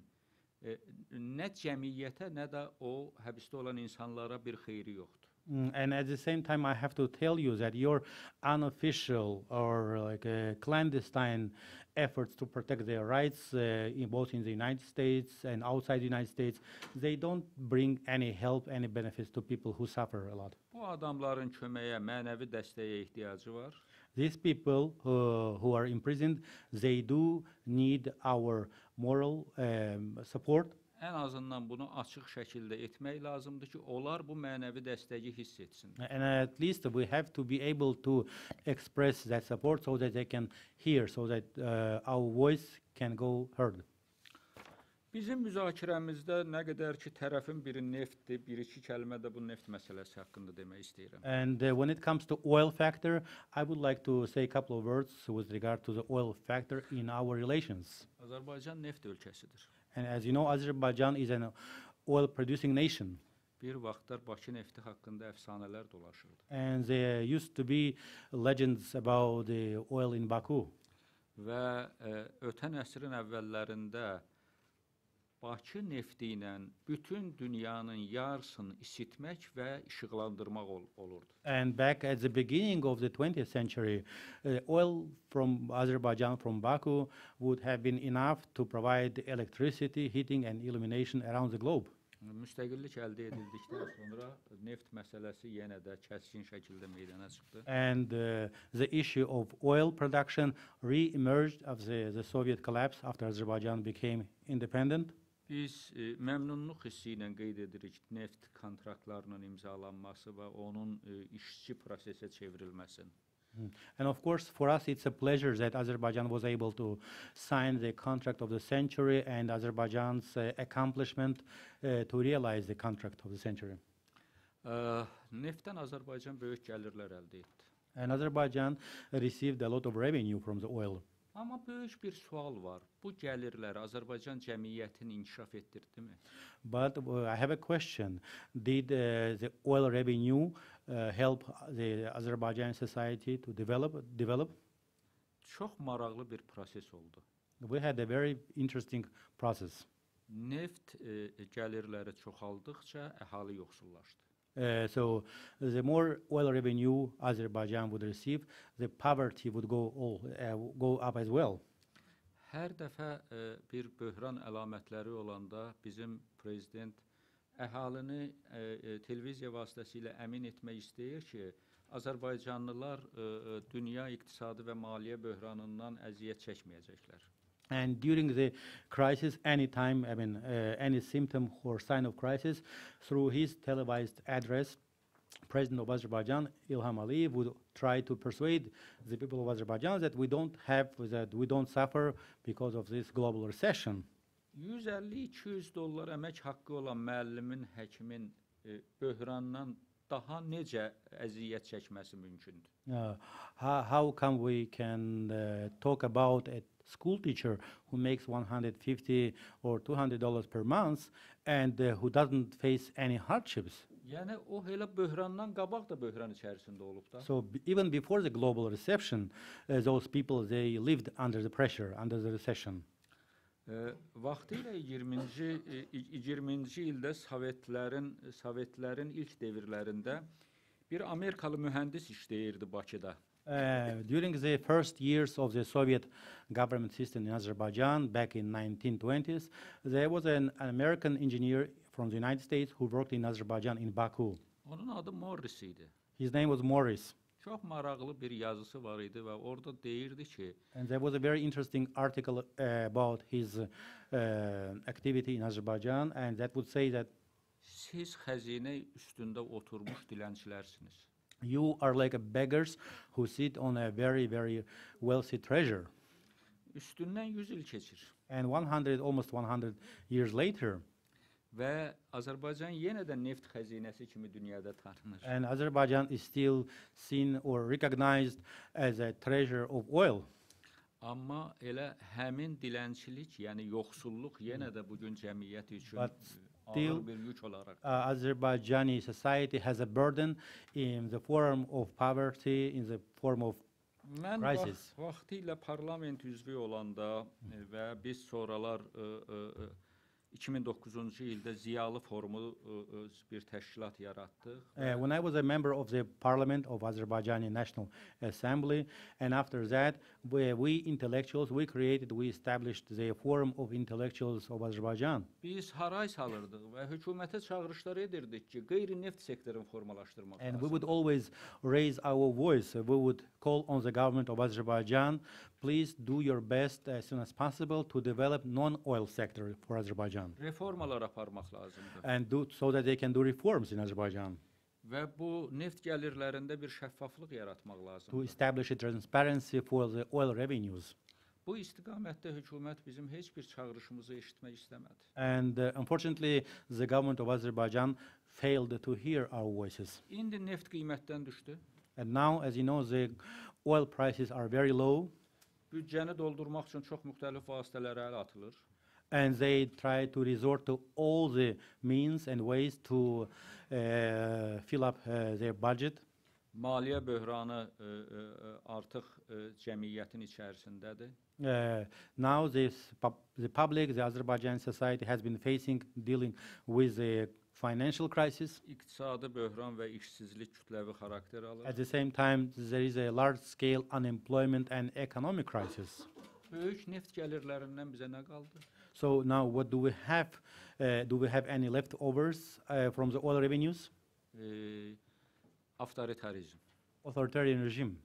nə cəmiyyətə, nə də o həbsdə olan insanlara bir xeyri yoxdur. And at the same time, I have to tell you that your unofficial or clandestine efforts to protect their rights, both in the United States and outside the United States, they don't bring any help, any benefits to people who suffer a lot. Bu adamların köməyə, mənəvi dəstəyə ehtiyacı var. These people who are imprisoned, they do need our moral support. Ən azından bunu açıq şəkildə etmək lazımdır ki, onlar bu mənəvi dəstəyi hiss etsinlər. And at least we have to be able to express that support so that they can hear, so that our voice can go heard. Bizim müzakirəmizdə nə qədər ki, tərəfin biri neftdir, bir iki kəlmə də bu neft məsələsi haqqında demək istəyirəm. And when it comes to oil factor, I would like to say a couple of words with regard to the oil factor in our relations. Azərbaycan neft ölkəsidir. And as you know, Azerbaijan is an oil-producing nation. Bir vaxtlar Bakı nefti haqqında əfsanələr dolaşırdı. And there used to be legends about the oil in Baku. Və ötən əsrin əvvəllərində Bakı nefti ilə bütün dünyanın yarısını isitmək və işıqlandırmaq olurdu. And back at the beginning of the 20th century, oil from Azerbaijan, from Baku, would have been enough to provide electricity, heating and illumination around the globe. Müstəqillik əldə edildikdən sonra neft məsələsi yenə də kəskin şəkildə meydana çıxdı. And the issue of oil production re-emerged after the Soviet collapse after Azerbaijan became independent. Biz məmnunluq hissi ilə qeyd edirik neft kontraktlarının imzalanması və onun işçi prosesə çevrilməsini. And of course, for us, it's a pleasure that Azerbaijan was able to sign the contract of the century and Azerbaijan's accomplishment to realize the contract of the century. Neftdən Azərbaycan böyük gəlirlər əldə etdi. And Azerbaijan received a lot of revenue from the oil. Amma böyük bir sual var. Bu gəlirlər Azərbaycan cəmiyyətini inkişaf etdirdimi? But I have a question. Did the oil revenue help the Azerbaijan society to develop? Çox maraqlı bir proses oldu. We had a very interesting process. Neft gəlirləri çoxaldıqca əhali yoxsullaşdı. So the more oil revenue Azerbaijan would receive, the poverty would go up as well. Hər dəfə bir böhran əlamətləri olanda bizim prezident əhalini televiziya vasitəsilə əmin etmək istəyir ki, Azərbaycanlılar dünya iqtisadi və maliyyə böhranından əziyyət çəkməyəcəklər. And during the crisis, any symptom or sign of crisis, through his televised address, President of Azerbaijan, Ilham Aliyev, would try to persuade the people of Azerbaijan that we don't suffer because of this global recession. 150-200 dollar əmək haqqı olan müəllimin, həkimin böhrandan daha necə əziyyət çəkməsi mümkündür? How come we can talk about a school teacher who makes $150 or $200 per month and who doesn't face any hardships? Yəni o elə böhrandan qabaq da böhran içərisində olub da. So even before the global recession, those people, they lived under the pressure, under the recession. Vaxtilə 20-ci ildə Sovetlərin ilk devirlərində bir Amerikalı mühəndis işləyirdi Bakıda. During the first years of the Soviet government system in Azerbaijan, back in 1920s, there was an American engineer from the United States who worked in Azerbaijan in Baku. Onun adı Morris idi. His name was Morris. Çox maraqlı bir yazısı var idi və orada deyirdi ki, And there was a very interesting article about his activity in Azerbaijan, and that would say that siz xəzinə üstündə oturmuş dilənçilərsiniz. you are like a beggars who sit on a very, very wealthy treasure. Üstündən 100 il keçir And almost 100 years later, və Azərbaycan yenə də neft xəzinəsi kimi dünyada tanınır. and Azerbaijan is still seen or recognized as a treasure of oil. Amma elə həmin dilənçilik, yəni yoxsulluq yenə də bu gün cəmiyyət üçün But ağır bir yük olaraq. Azerbaijani society has a burden in the form of poverty, in the form of Mən crisis. vaxtilə parlament üzvü olanda və biz sonralar 2009-cu ildə Ziyalı Forumu bir təşkilat yaratdıq. When I was a member of the parliament of Azerbaijani National Assembly, and after that, we intellectuals, we established the Forum of Intellectuals of Azerbaijan. Biz haray salırdıq və hökumətə çağırışlar edirdik ki, qeyri-neft sektorunu formalaşdırmaq And we lazımdır. would always raise our voice. We would call on the government of Azerbaijan, please do your best as soon as possible to develop non-oil sector for Azerbaijan, Reformalar aparmaq lazımdır. and so that they can do reforms in Azerbaijan, Və bu neft gəlirlərində bir şəffaflıq yaratmaq to lazımdır. establish a transparency for the oil revenues. Bu istiqamətdə hökumət bizim heç bir çağırışımızı eşitmək istəmədi. And unfortunately, the government of Azerbaijan failed to hear our voices. İndi neft qiymətdən düşdü. And now, as you know, the oil prices are very low, Büdcəni doldurmaq üçün çox müxtəlif vasitələrə əl atılır. and they try to resort to all the means and ways to fill up their budget. Maliyyə böhranı artıq cəmiyyətin içərisindədir. Now the public, the Azerbaijan society has been dealing with the financial crisis. İqtisadi böhran və işsizlik kütləvi xarakter alır. At the same time, there is a large-scale unemployment and economic crisis. Böyük neft gəlirlərindən bizə nə qaldı? So now what do we have? Do we have any leftovers from the oil revenues? Avtoritarizm. Authoritarian regime.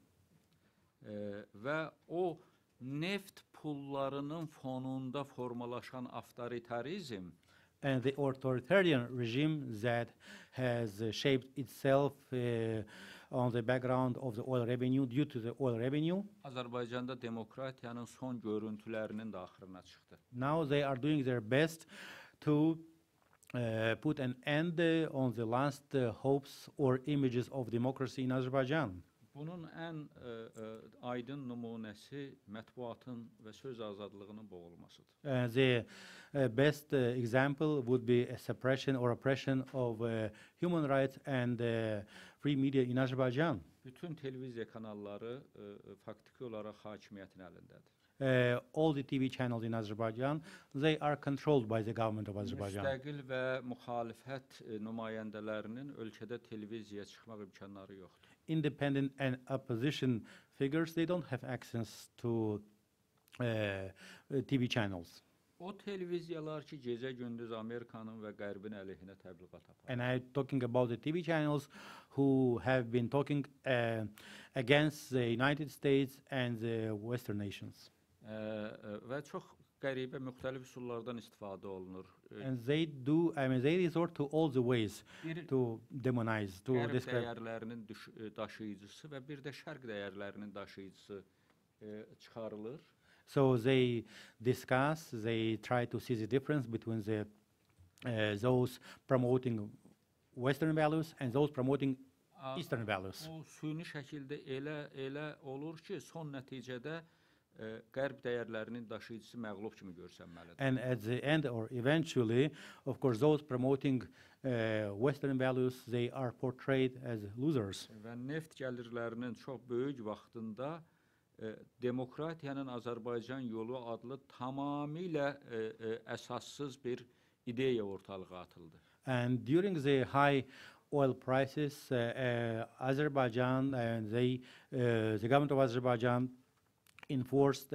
Və o neft pullarının fonunda formalaşan avtoritarizm And the authoritarian regime that has shaped itself on the background of the oil revenue, due to the oil revenue, Azərbaycanda demokratiyanın son görüntülərinin də axırına çıxdı. now they are doing their best to put an end on the last hopes or images of democracy in Azerbaijan. Bunun ən aydın nümunəsi mətbuatın və söz azadlığının boğulmasıdır. The best example would be a suppression or oppression of human rights and free media in Azerbaijan. Bütün televiziya kanalları faktiki olaraq hakimiyyətin əlindədir. All the TV channels in Azerbaijan, they are controlled by the government of Azerbaijan. Müstəqil və müxalifət nümayəndələrinin ölkədə televiziyaya çıxmaq imkanları yoxdur. Independent and opposition figures, they don't have access to TV channels. O televiziyalar ki, gecə-gündüz Amerikanın və Qərbin əleyhinə təbliğat aparır. And I'm talking about the TV channels who have been talking against the United States and the Western nations. Və çox qəribə müxtəlif üsullardan istifadə olunur. And they do, I mean, they resort to all the ways to demonize, to Qərb describe. dəyərlərinin daşıyıcısı və bir də şərq dəyərlərinin daşıyıcısı çıxarılır. So they discuss, they try to see the difference between the those promoting Western values and those promoting Eastern values. O süni şəkildə elə olur ki, son nəticədə Qərb dəyərlərinin daşıyıcısı məğlub kimi görsənməlidir. And at the end or eventually, of course, those promoting Western values, they are portrayed as losers. Və neft gəlirlərinin çox böyük vaxtında demokratiyanın Azərbaycan yolu adlı tamamilə əsassız bir ideya ortalığa atıldı. And during the high oil prices, Azerbaijan and the government of Azerbaijan imposed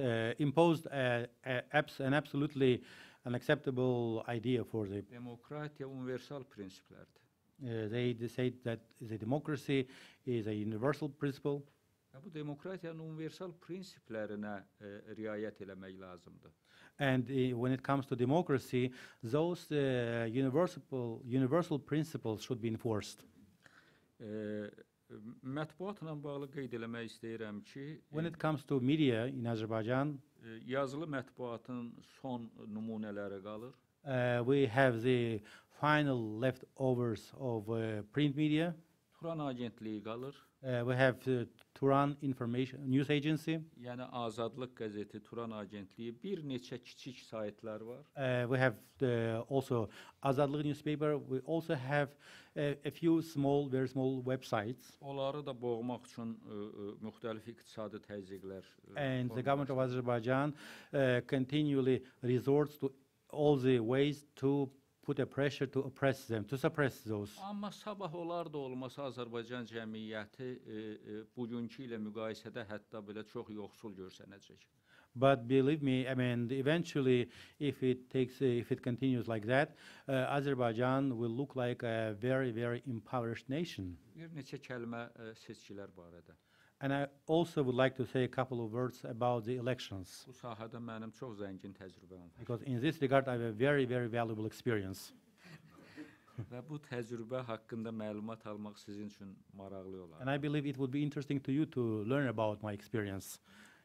an absolutely unacceptable idea for the. Demokratiya universal prinsiplərdir. They say that the democracy is a universal principle. Və bu demokratiyanın universal prinsiplərinə riayət eləmək lazımdır. And when it comes to democracy, those universal principles should be enforced. Mətbuatla bağlı qeyd eləmək istəyirəm ki, When it comes to media in Azerbaijan, yazılı mətbuatın son nümunələri qalır. we have the final leftovers of print media. Turan agentliyi qalır. We have Turan Information News Agency. Yəni Azadlıq qəzeti, Turan agentliyi, bir neçə kiçik saytlar var. We have also Azadlıq newspaper. We also have a few small, very small websites. Onları da boğmaq üçün müxtəlif iqtisadi təzyiqlər. And the government of Azerbaijan continually resorts to all the ways to put a pressure to oppress them, to suppress those. Amma sabah olar da olmasa Azərbaycan cəmiyyəti bugünkü ilə müqayisədə hətta belə çox yoxsul görsənəcək. But believe me, I mean, eventually, if it continues like that, Azerbaijan will look like a very, very impoverished nation. Bir neçə kəlmə seçkilər barədə. And I also would like to say a couple of words about the elections, Bu sahədə mənim çox zəngin təcrübəm var. because in this regard, I have a very, very valuable experience. Və bu təcrübə haqqında məlumat almaq sizin üçün maraqlı olar. And I believe it would be interesting to you to learn about my experience.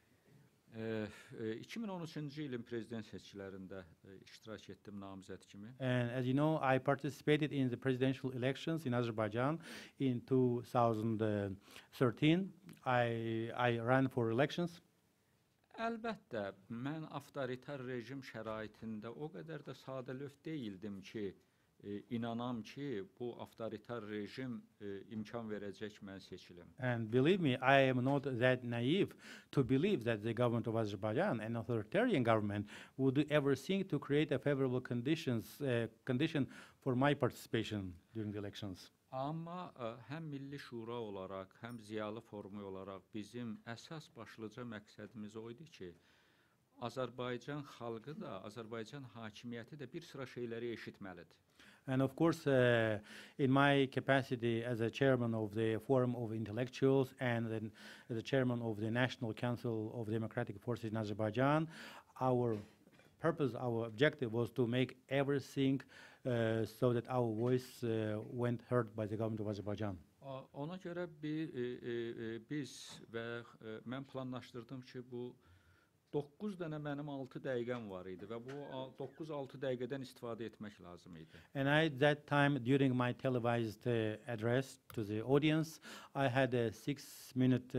2013-cü ilin prezident seçkilərində iştirak etdim namizəd kimi. And as you know, I participated in the presidential elections in Azerbaijan in 2013. I ran for elections. Əlbəttə, mən avtoritar rejim şəraitində o qədər də sadəlövh deyildim ki, inanam ki, bu avtoritar rejim imkan verəcək mən seçilim. And believe me, I am not that naive to believe that the government of Azerbaijan, an authoritarian government, would ever seek to create a favorable condition for my participation during the elections. Amma həm Milli Şura olaraq, həm ziyalı forumu olaraq bizim əsas başlıca məqsədimiz o idi ki, Azərbaycan xalqı da, Azərbaycan hakimiyyəti də bir sıra şeyləri eşitməlidir. And of course, in my capacity as a chairman of the Forum of Intellectuals and then as a chairman of the National Council of Democratic Forces in Azerbaijan, our purpose, our objective was to make everything so that our voice went heard by the government of Azerbaijan. Ona görə biz və mən planlaşdırdım ki, bu 9 dənə mənim 6 dəqiqəm var idi və bu 9-6 dəqiqədən istifadə etmək lazım idi. And I, that time, during my televised address to the audience, I had a 6-minute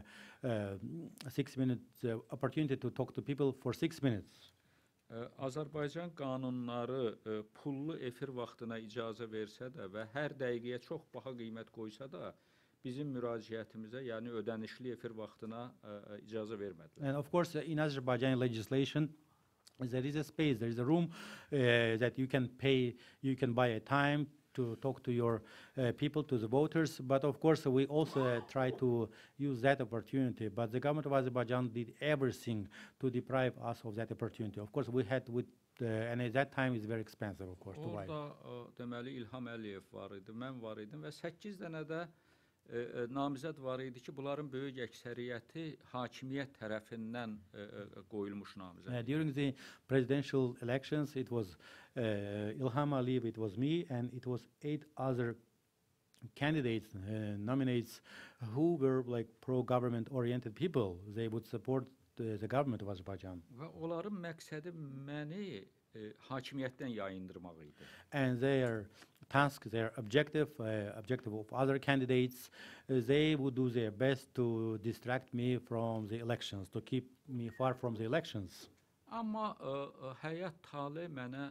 opportunity to talk to people for 6 minutes. Azərbaycan qanunları pullu efir vaxtına icazə versə də və hər dəqiqəyə çox baha qiymət qoysa da, bizim müraciətimizə, yəni ödənişli efir vaxtına icazə vermədilər. And of course, in Azerbaijani legislation, there is a space, there is a room that you can pay, you can buy a time to talk to your people, to the voters. But of course, we also try to use that opportunity. But the government of Azerbaijan did everything to deprive us of that opportunity. Of course, we had with, and at that time it's very expensive, of course, to buy. Orada deməli İlham Əliyev var idi, mən var idim və 8 dənə də namizəd var idi ki, bunların böyük əksəriyyəti hakimiyyət tərəfindən qoyulmuş namizəd. During the presidential elections, it was Ilham Aliyev, it was me, and it was 8 other candidates, nominates, who were like pro-government oriented people. They would support the government of Azerbaijan. Və onların məqsədi məni hakimiyyətdən yayındırmaq idi. And their task, their objective of other candidates, they would do their best to distract me from the elections, to keep me far from the elections. Amma həyat tali mənə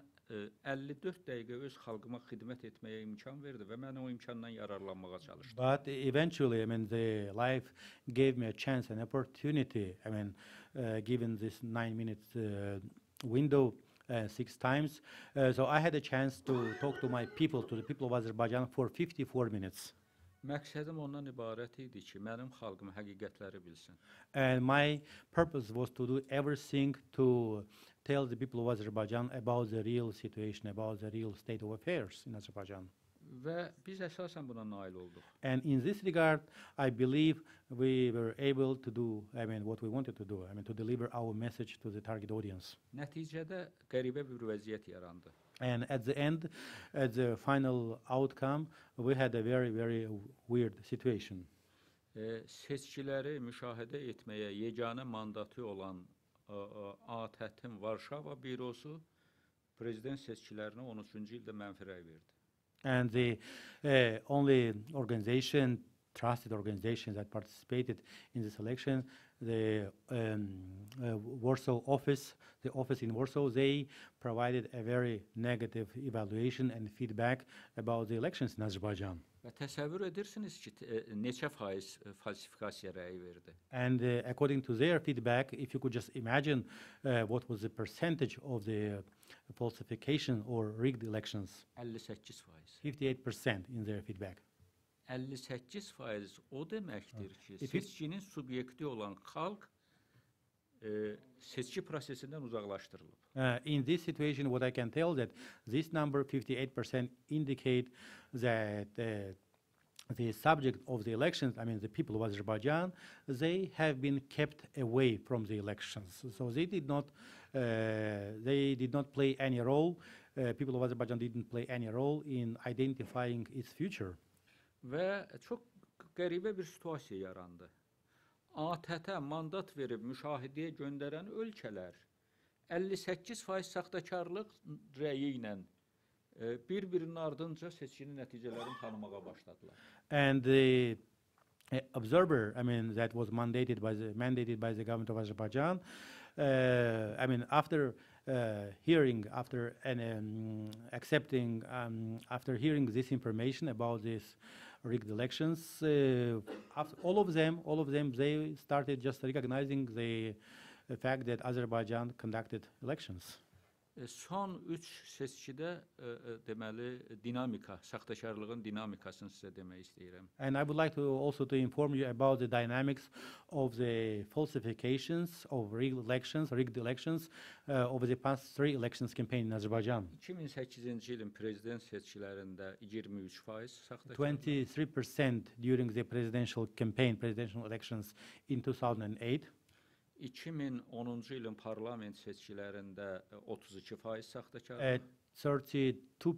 54 dəqiqə öz xalqıma xidmət etməyə imkan verdi və mən o imkandan yararlanmağa çalışdım. But eventually, I mean, the life gave me a chance, an opportunity. I mean, given this 9-minute window 6 times, so I had a chance to talk to my people, to the people of Azerbaijan, for 54 minutes. Məqsədim ondan ibarət idi ki, mənim xalqım həqiqətləri bilsin. And my purpose was to do everything to tell the people of Azerbaijan about the real situation, about the real state of affairs in Azerbaijan. Və biz əsasən buna nail olduq. And in this regard, I believe we were able to do, I mean, what we wanted to do, I mean, to deliver our message to the target audience. Nəticədə qəribə bir vəziyyət yarandı. And at the end, at the final outcome, we had a very, very weird situation. Seçkiləri müşahidə etməyə yeganə mandatı olan ATƏT-in Varşava bürosu prezident seçkilərinə 13-cü ildə mənfi rəy verdi. And the only organization, trusted organization that participated in this election, the Warsaw office, the office in Warsaw, they provided a very negative evaluation and feedback about the elections in Azerbaijan. Və təsəvvür edirsiniz ki, neçə faiz falsifikasiya rəyi verdi? And according to their feedback, if you could just imagine what was the percentage of the falsification or rigged elections, 58 faiz. 58% in their feedback. 58 faiz o deməkdir ki, If it- seçkinin subyekti olan xalq seçki prosesindən uzaqlaşdırılıb. In this situation, what I can tell that this number, 58%, indicate that the subject of the elections, I mean the people of Azerbaijan, they have been kept away from the elections. So they did not play any role. People of Azerbaijan didn't play any role in identifying its future. Və çox qəribə bir situasiya yarandı. ATƏT-ə mandat verib müşahidəyə göndərən ölkələr 58% saxtakarlıq rəyi ilə bir-birinin ardınca seçkinin nəticələrini tanımağa başladılar. And the observer, I mean, that was mandated by the government of Azerbaijan, I mean, after hearing, after accepting, after hearing this information about this rigged elections, after all of them, they started just recognizing the fact that Azerbaijan conducted elections. Son 3 seçkidə deməli dinamika, saxtakarlığın dinamikasını sizə demək istəyirəm. And I would like to also to inform you about the dynamics of the falsifications of rigged elections over the past 3 elections campaign in Azerbaijan. 2008-ci ilin prezident seçkilərində 23% saxtakarlıq. 23% during the presidential elections in 2008. 2010-cu ilin parlament seçkilərində 32% saxtakarlıq.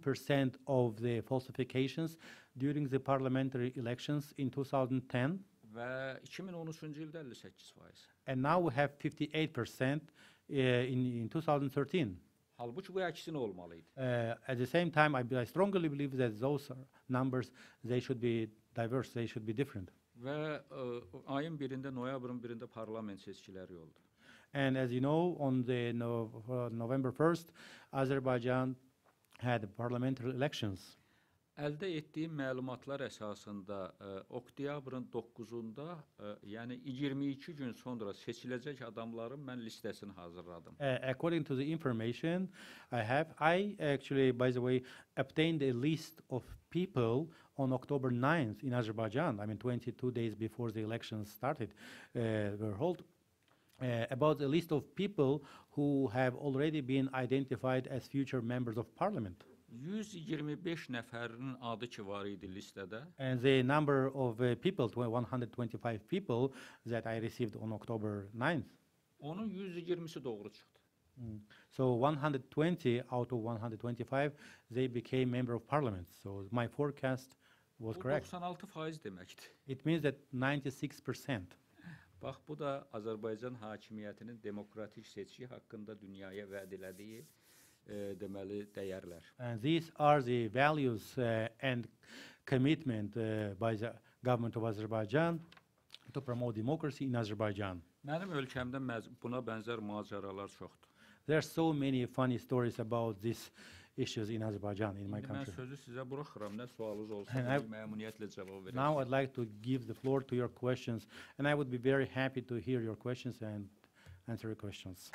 32% of the falsifications during the parliamentary elections in 2010. və 2013-cü ildə 58%. And now we have 58% in 2013. Halbuki bu əksinə olmalıydı. At the same time, I strongly believe that those numbers, they should be diverse, they should be different. Və ayın 1-də, noyabrın 1-də parlament seçkiləri oldu. And as you know, on the November 1st, Azerbaijan had parliamentary elections. Əldə etdiyim məlumatlar əsasında oktyabrın 9-da, yəni 22 gün sonra seçiləcək adamların mən listəsini hazırladım. According to the information I actually, by the way, obtained a list of people on October 9th in Azerbaijan, I mean 22 days before the elections started, were held, about a list of people who have already been identified as future members of parliament. 125 nəfərin adı ki var idi listədə. And the number of people, 125 people that I received on October 9th. Onun 120'si doğru çıxdı. So 120 out of 125, they became member of parliament. So my forecast was Bu correct. 96% deməkdir. It means that 96%. Bax, bu da Azərbaycan hakimiyyətinin demokratik seçki haqqında dünyaya vəd elədiyi deməli dəyərlər. And these are the values and commitment by the government of Azerbaijan to promote democracy in Azerbaijan. Mənim ölkəmdə buna bənzər macəralar çoxdur. There are so many funny stories about these issues in Azerbaijan, in my İndi mən country. sözü sizə buraxıram, nə sualınız olsa And I- məmnuniyyətlə cavab verəcəm. Now I'd like to give the floor to your questions, and I would be very happy to hear your questions and answer your questions.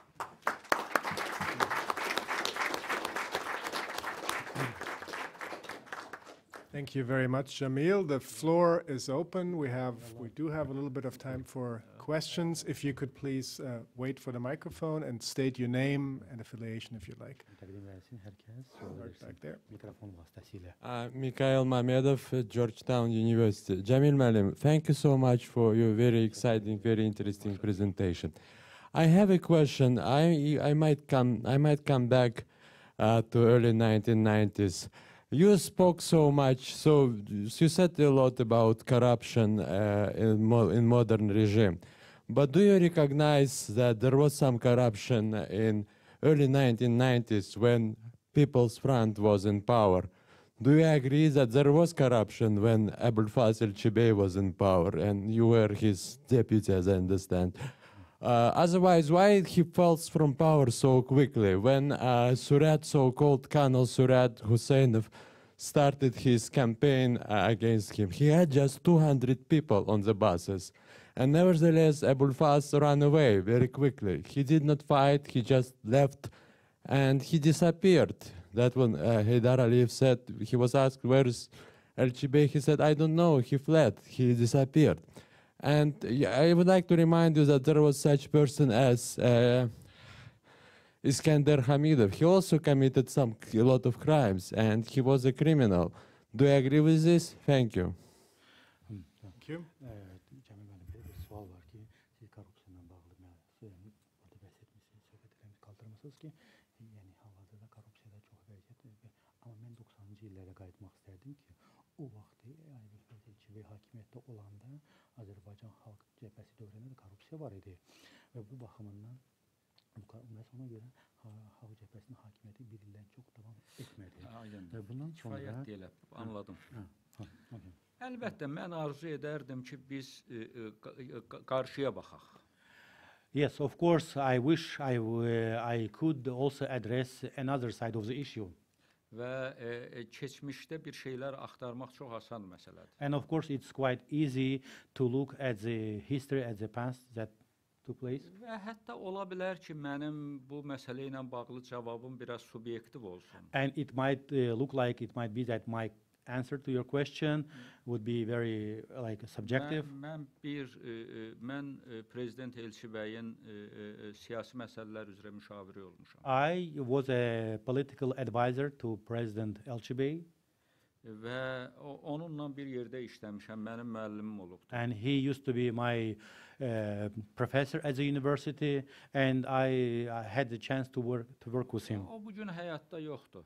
Thank you very much, Jamil. The floor is open. We do have a little bit of time for questions. If you could please wait for the microphone and state your name and affiliation if you like. Right back there. Mikhail Mamedov, Georgetown University. Jamil Malim, thank you so much for your very exciting, very interesting presentation. I have a question. I might come back to early 1990s. You spoke so much, so you said a lot about corruption in modern regime. But do you recognize that there was some corruption in early 1990s when People's Front was in power? Do you agree that there was corruption when Abulfaz Elchibey was in power and you were his deputy, as I understand? Otherwise, why he falls from power so quickly? When Surat, so-called Colonel Surat Husseinov, started his campaign against him, he had just 200 people on the buses. And nevertheless, Abulfaz ran away very quickly. He did not fight, he just left, and he disappeared. That when Haydar Aliyev said, he was asked, where is Elchibey? He said, I don't know, he fled, he disappeared. And I would like to remind you that there was such person as Iskender Hamidov. He also committed a lot of crimes, and he was a criminal. Do you agree with this? Thank you. Thank you. Cemil Bey'e bir sual var ki, siz korrupsiyonla bağlı orada bahsetmişsiniz, söhbətlərimizi qaldırmışsınız ki, yəni hal-hazırda korrupsiyada çox vəziyyət amma mən 90-cı illərə qayıtmaq istərdim ki, o vaxt Abulfaz Elchibey hakimiyyətdə olanda Azərbaycan Xalq Cəbhəsi dövründə də korrupsiya var idi və bu baxımından ona görə Xalq Cəbhəsinin hakimiyyəti bir ildən çox davam etmədi. Və bundan sonra Kifayət deyil, anladım. okay. Əlbəttə, mən arzu edərdim ki, biz qarşıya baxaq. Yes, of course, I wish I could also address another side of the issue. Və keçmişdə bir şeylər axtarmaq çox asan məsələdir. And of course, it's quite easy to look at the history, at the past that took place. Və hətta ola bilər ki, mənim bu məsələ ilə bağlı cavabım biraz subyektiv olsun. And it might look like it might be that my answer to your question would be very subjective. Mən Prezident Elçibəyin siyasi məsələlər üzrə müşaviri olmuşam. I was a political advisor to President Elchibey. Və onunla bir yerdə işləmişəm, mənim müəllimim olubdu. And he used to be my professor at the university, and I had the chance to work with him. O bugün həyatda yoxdur.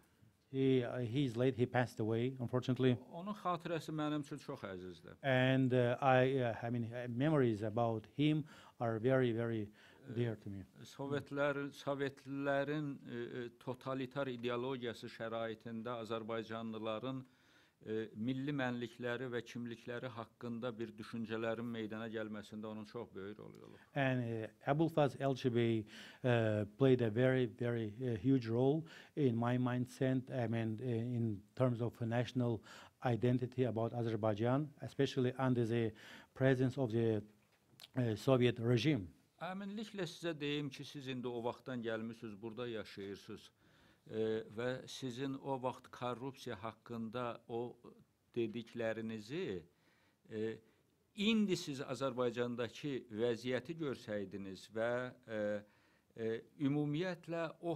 He's late. He passed away, unfortunately. Onun xatirəsi mənim üçün çox əzizdir. And I mean, memories about him are very, very dear to me. Sovetlərin totalitar ideologiyası şəraitində Azərbaycanlıların milli mənlikləri və kimlikləri haqqında bir düşüncələrin meydana gəlməsində onun çox böyük rolu olub. And Abulfaz Elçibey played a very, very huge role in my mindset. I mean, in terms of national identity about Azerbaijan, especially under the presence of the Soviet regime. Əminliklə sizə deyim ki, siz indi o vaxtdan gəlmisiniz, burada yaşayırsınız. Və sizin o vaxt korrupsiya haqqında o dediklərinizi indi siz Azərbaycandakı vəziyyəti görsəydiniz və ümumiyyətlə o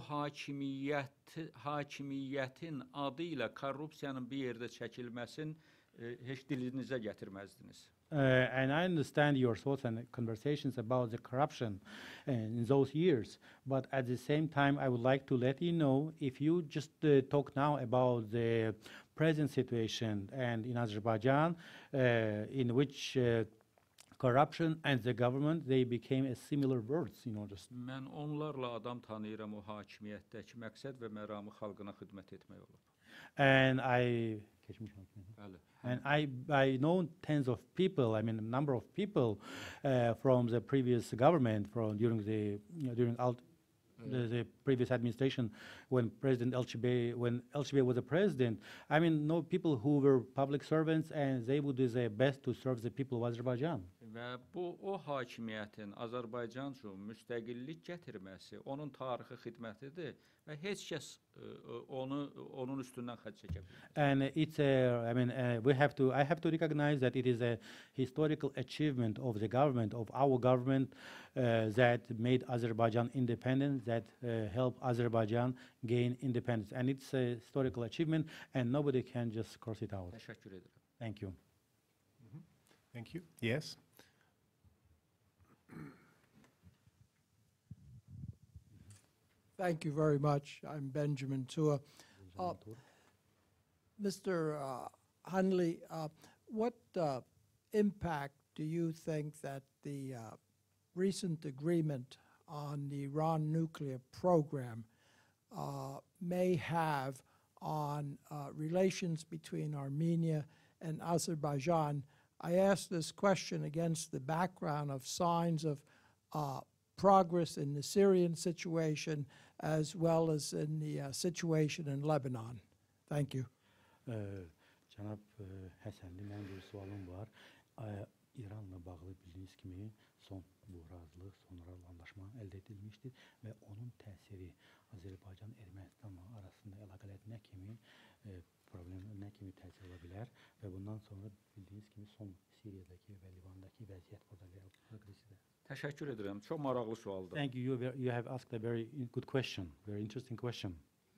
hakimiyyətin adı ilə korrupsiyanın bir yerdə çəkilməsin heç dilinizə gətirməzdiniz. And I understand your thoughts and conversations about the corruption in those years, but at the same time, I would like to let you know, if you just talk now about the present situation and in Azerbaijan, in which corruption and the government, they became a similar words, you know, just. Mən onlarla adam tanıyıram, o hakimiyyətdəki məqsəd və məramı xalqına xidmət etmək olub. And I know tens of people. I mean, a number of people from the previous government, during the previous administration, when Elçibey was the president. I mean, know people who were public servants, and they would do their best to serve the people of Azerbaijan. Və o hakimiyyətin Azərbaycan üçün müstəqillik gətirməsi, onun tarixi xidmətidir və heç kəs onun üstündən xətt çəkə bilməz. And it's I have to recognize that it is a historical achievement of the government, of our government, that made Azerbaijan independent, that helped Azerbaijan gain independence. And it's a historical achievement, and nobody can just cross it out. Təşəkkür edirəm. Thank you. Thank you. Yes. Thank you very much. I'm Benjamin Tua. Mr. Hanley, what impact do you think that the recent agreement on the Iran nuclear program may have on relations between Armenia and Azerbaijan? I ask this question against the background of signs of progress in the Syrian situation as well as in the situation in Lebanon. Thank you. Cənab Həsənli, mənim bir sualım var. İranla bağlı bildiyiniz kimi son bu razılıq, sonralı anlaşma əldə edilmişdir və onun təsiri Azərbaycan Ermənistan arasında əlaqələr nə kimi təsir ola bilər və bundan sonra bildiyiniz kimi son Suriyadakı və Livandakı vəziyyət progresidir. Təşəkkür edirəm. Çox maraqlı sualdır. Thank you. You have asked a very good question, very interesting question.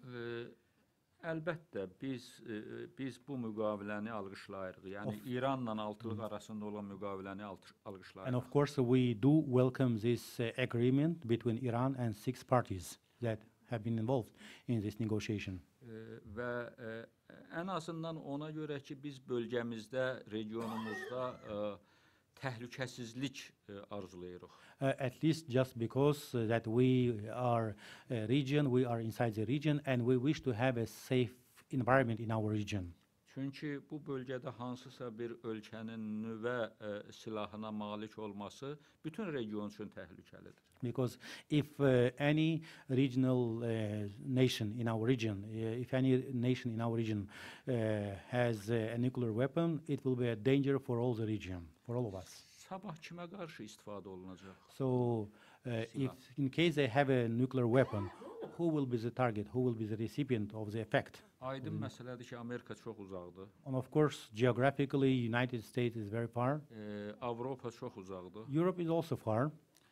Əlbəttə biz bu müqaviləni alqışlayırıq. Yəni İranla altılıq arasında olan müqaviləni alqışlayırıq. And of course we do welcome this agreement between Iran and 6 parties that have been involved in this negotiation. Və ən azından ona görə ki, biz bölgəmizdə, regionumuzda təhlükəsizlik arzulayırıq. At least just because that we are a region, we are inside the region, and we wish to have a safe environment in our region. Çünki bu bölgədə hansısa bir ölkənin nüvə silahına malik olması bütün region üçün təhlükəlidir. Because if any regional nation in our region, if any nation in our region has a nuclear weapon, it will be a danger for all the region, for all of us. Sabah kimə qarşı istifadə olunacaq? So if in case they have a nuclear weapon, who will be the target, who will be the recipient of the effect? Aydın məsələdir ki, Amerika çox uzaqdır. And of course, geographically, United States is very far. Avropa çox uzaqdır. Europe is also far.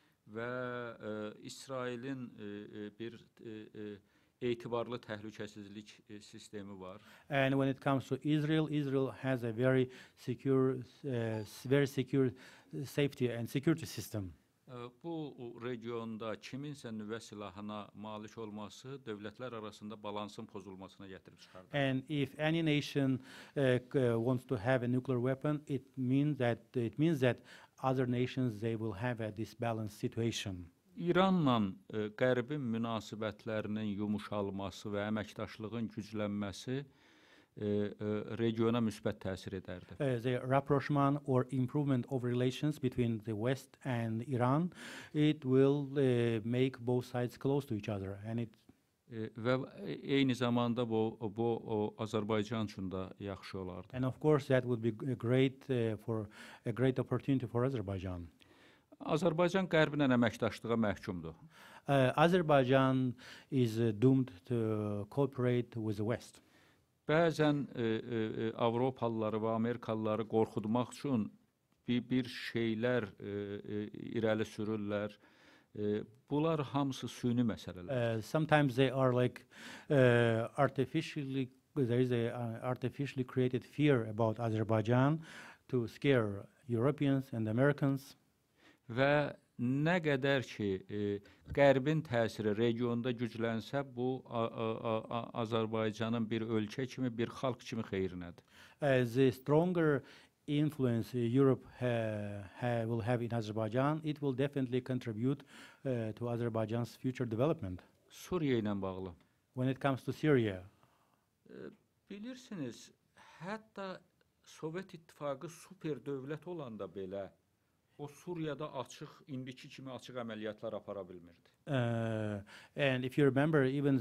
Və İsrailin bir etibarlı təhlükəsizlik sistemi var. And when it comes to Israel, Israel has a very secure safety and security system. Bu regionda kiminsə nüvə silahına malik olması dövlətlər arasında balansın pozulmasına gətirib çıxardı. And if any nation wants to have a nuclear weapon, it means that other nations they will have a disbalanced situation. İranla Qərbin münasibətlərinin yumuşalması və əməkdaşlığın güclənməsi regiona müsbət təsir edərdi. The rapprochement or improvement of relations between the West and Iran, it will make both sides close to each other, and it Və eyni zamanda bu Azərbaycan üçün də yaxşı olardı. and of course that would be a great opportunity for Azerbaijan. Azərbaycan Qərblə əməkdaşlığa məhkumdur. Azerbaijan is doomed to cooperate with the West. Bəzən Avropalıları və Amerikalıları qorxutmaq üçün bir şeylər irəli sürürlər. Bunlar hamısı süni məsələlər. Sometimes they are like there is a artificially created fear about Azerbaijan to scare Europeans and Americans. Və nə qədər ki Qərbin təsiri regionda güclənsə, bu Azərbaycanın bir ölkə kimi, bir xalq kimi xeyrinədir. The stronger influence Europe will have in Azerbaijan, it will definitely contribute to Azerbaijan's future development. Suriya ilə bağlı. When it comes to Syria, Bilirsiniz, hətta Sovet İttifaqı super dövlət olanda belə o Suriyada açıq, indiki kimi açıq əməliyyatlar apara bilmirdi. and if you remember, even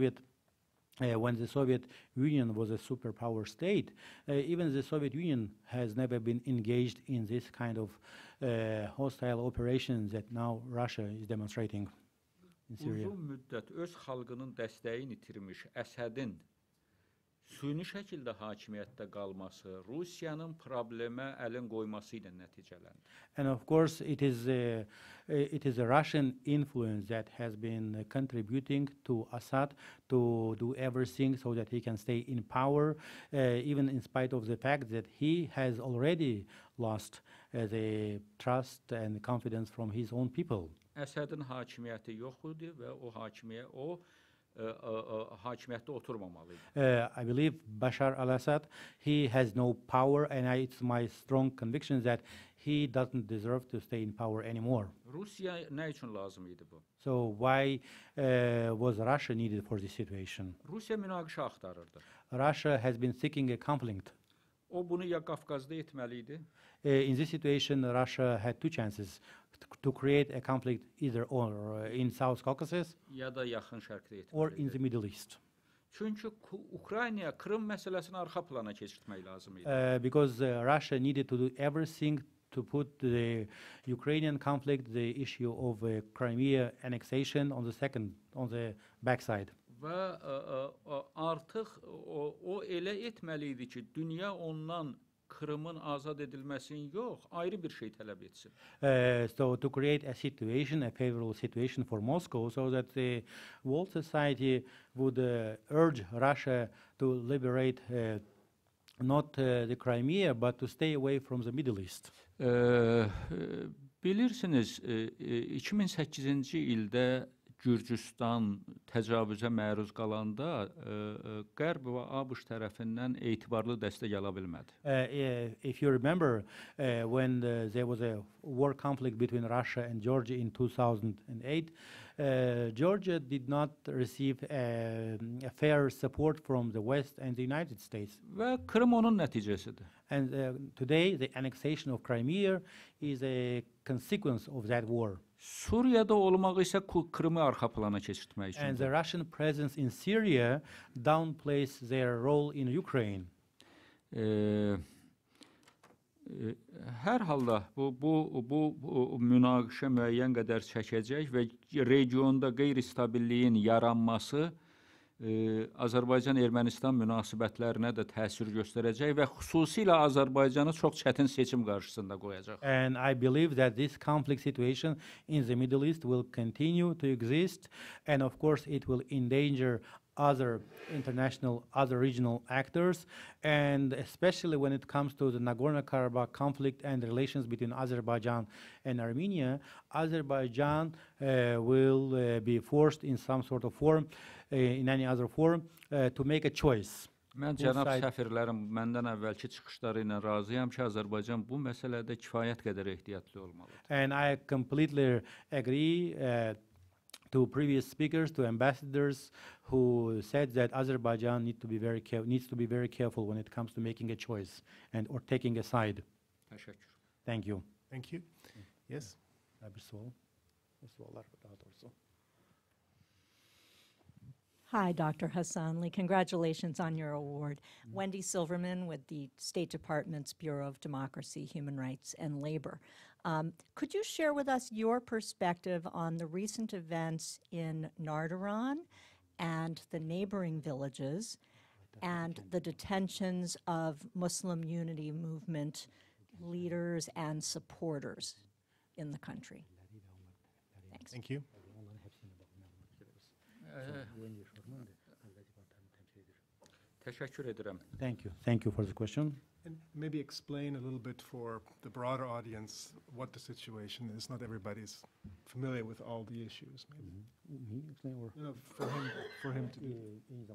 when the Soviet Union was a superpower state, even the Soviet Union has never been engaged in this kind of hostile operations that now Russia is demonstrating in Syria. Uzun müddət öz xalqının dəstəyini itirmiş Əsədin süni şəkildə hakimiyyətdə qalması Rusiyanın problemə əlin qoyması ilə nəticələndi. And of course, it is a Russian influence that has been contributing to Assad to do everything so that he can stay in power, even in spite of the fact that he has already lost the trust and confidence from his own people. Əsədin hakimiyyəti yox idi və o hakimiyyətdə oturmamalıydı. I believe Bashar al-Assad, he has no power, and it's my strong conviction that he doesn't deserve to stay in power anymore. Rusiya nə üçün lazım idi bu? So why was Russia needed for this situation? Rusiya münaqişə axtarırdı. Russia has been seeking a conflict. O bunu ya Qafqazda etməli idi, In this situation, Russia had two chances to create a conflict either in South Caucasus ya da yaxın şərqdə or etməli in the idi. Middle East. Çünki Ukraynaya Krım məsələsini arxa plana keçirtmək lazım idi. Because Russia needed to do everything to put the Ukrainian conflict, the issue of Crimea annexation on the backside. Və artıq o elə etməli idi ki, dünya ondan Krımın azad edilməsini yox, ayrı bir şey tələb etsin. So to create a situation, a favorable situation for Moscow, so that the world society would urge Russia to liberate not the Crimea, but to stay away from the Middle East. Bilirsiniz, 2008-ci ildə Gürcüstan təcavüzə məruz qalanda Qərb və ABŞ tərəfindən etibarlı dəstək ala bilmədi. If you remember, when there was a war conflict between Russia and Georgia in 2008, Georgia did not receive a fair support from the West and the United States. Və Krım onun nəticəsidir. And today, the annexation of Crimea is a consequence of that war. Suriyada olmaq isə Krımı arxa plana keçirtmək And the üçündür. Russian presence in Syria downplays their role in Ukraine. Hər halda bu münaqişə müəyyən qədər çəkəcək və regionda qeyri-stabilliyin yaranması Azərbaycan-Ermənistan münasibətlərinə də təsir göstərəcək və xüsusilə Azərbaycanı çox çətin seçim qarşısında qoyacaq. And I believe that this conflict situation in the Middle East will continue to exist, and of course it will endanger other international, other regional actors, and especially when it comes to the Nagorno-Karabakh conflict and the relations between Azerbaijan and Armenia, Azerbaijan will be forced in some sort of form, in any other form, to make a choice. Mən cənab səfirlərin məndən əvvəlki çıxışları ilə razıyam ki, Azərbaycan bu məsələdə kifayət qədər ehtiyatlı olmalıdır. And I completely agree to previous speakers, to ambassadors who said that Azerbaijan needs to be very careful when it comes to making a choice and or taking a side. Təşəkkür. Thank you. Thank you. Yes. Hi, Dr. Hassanli. Congratulations on your award. Wendy Silverman with the State Department's Bureau of Democracy, Human Rights, and Labor. Could you share with us your perspective on the recent events in Nardaran and the neighboring villages and the detentions of Muslim Unity Movement leaders and supporters in the country? Thanks. Thank you. Təşəkkür edirəm. Thank you. Thank you for the question. And maybe explain a little bit for the broader audience what the situation is. Not everybody's familiar with all the issues. Maybe. Me explain or? You know, for him to do.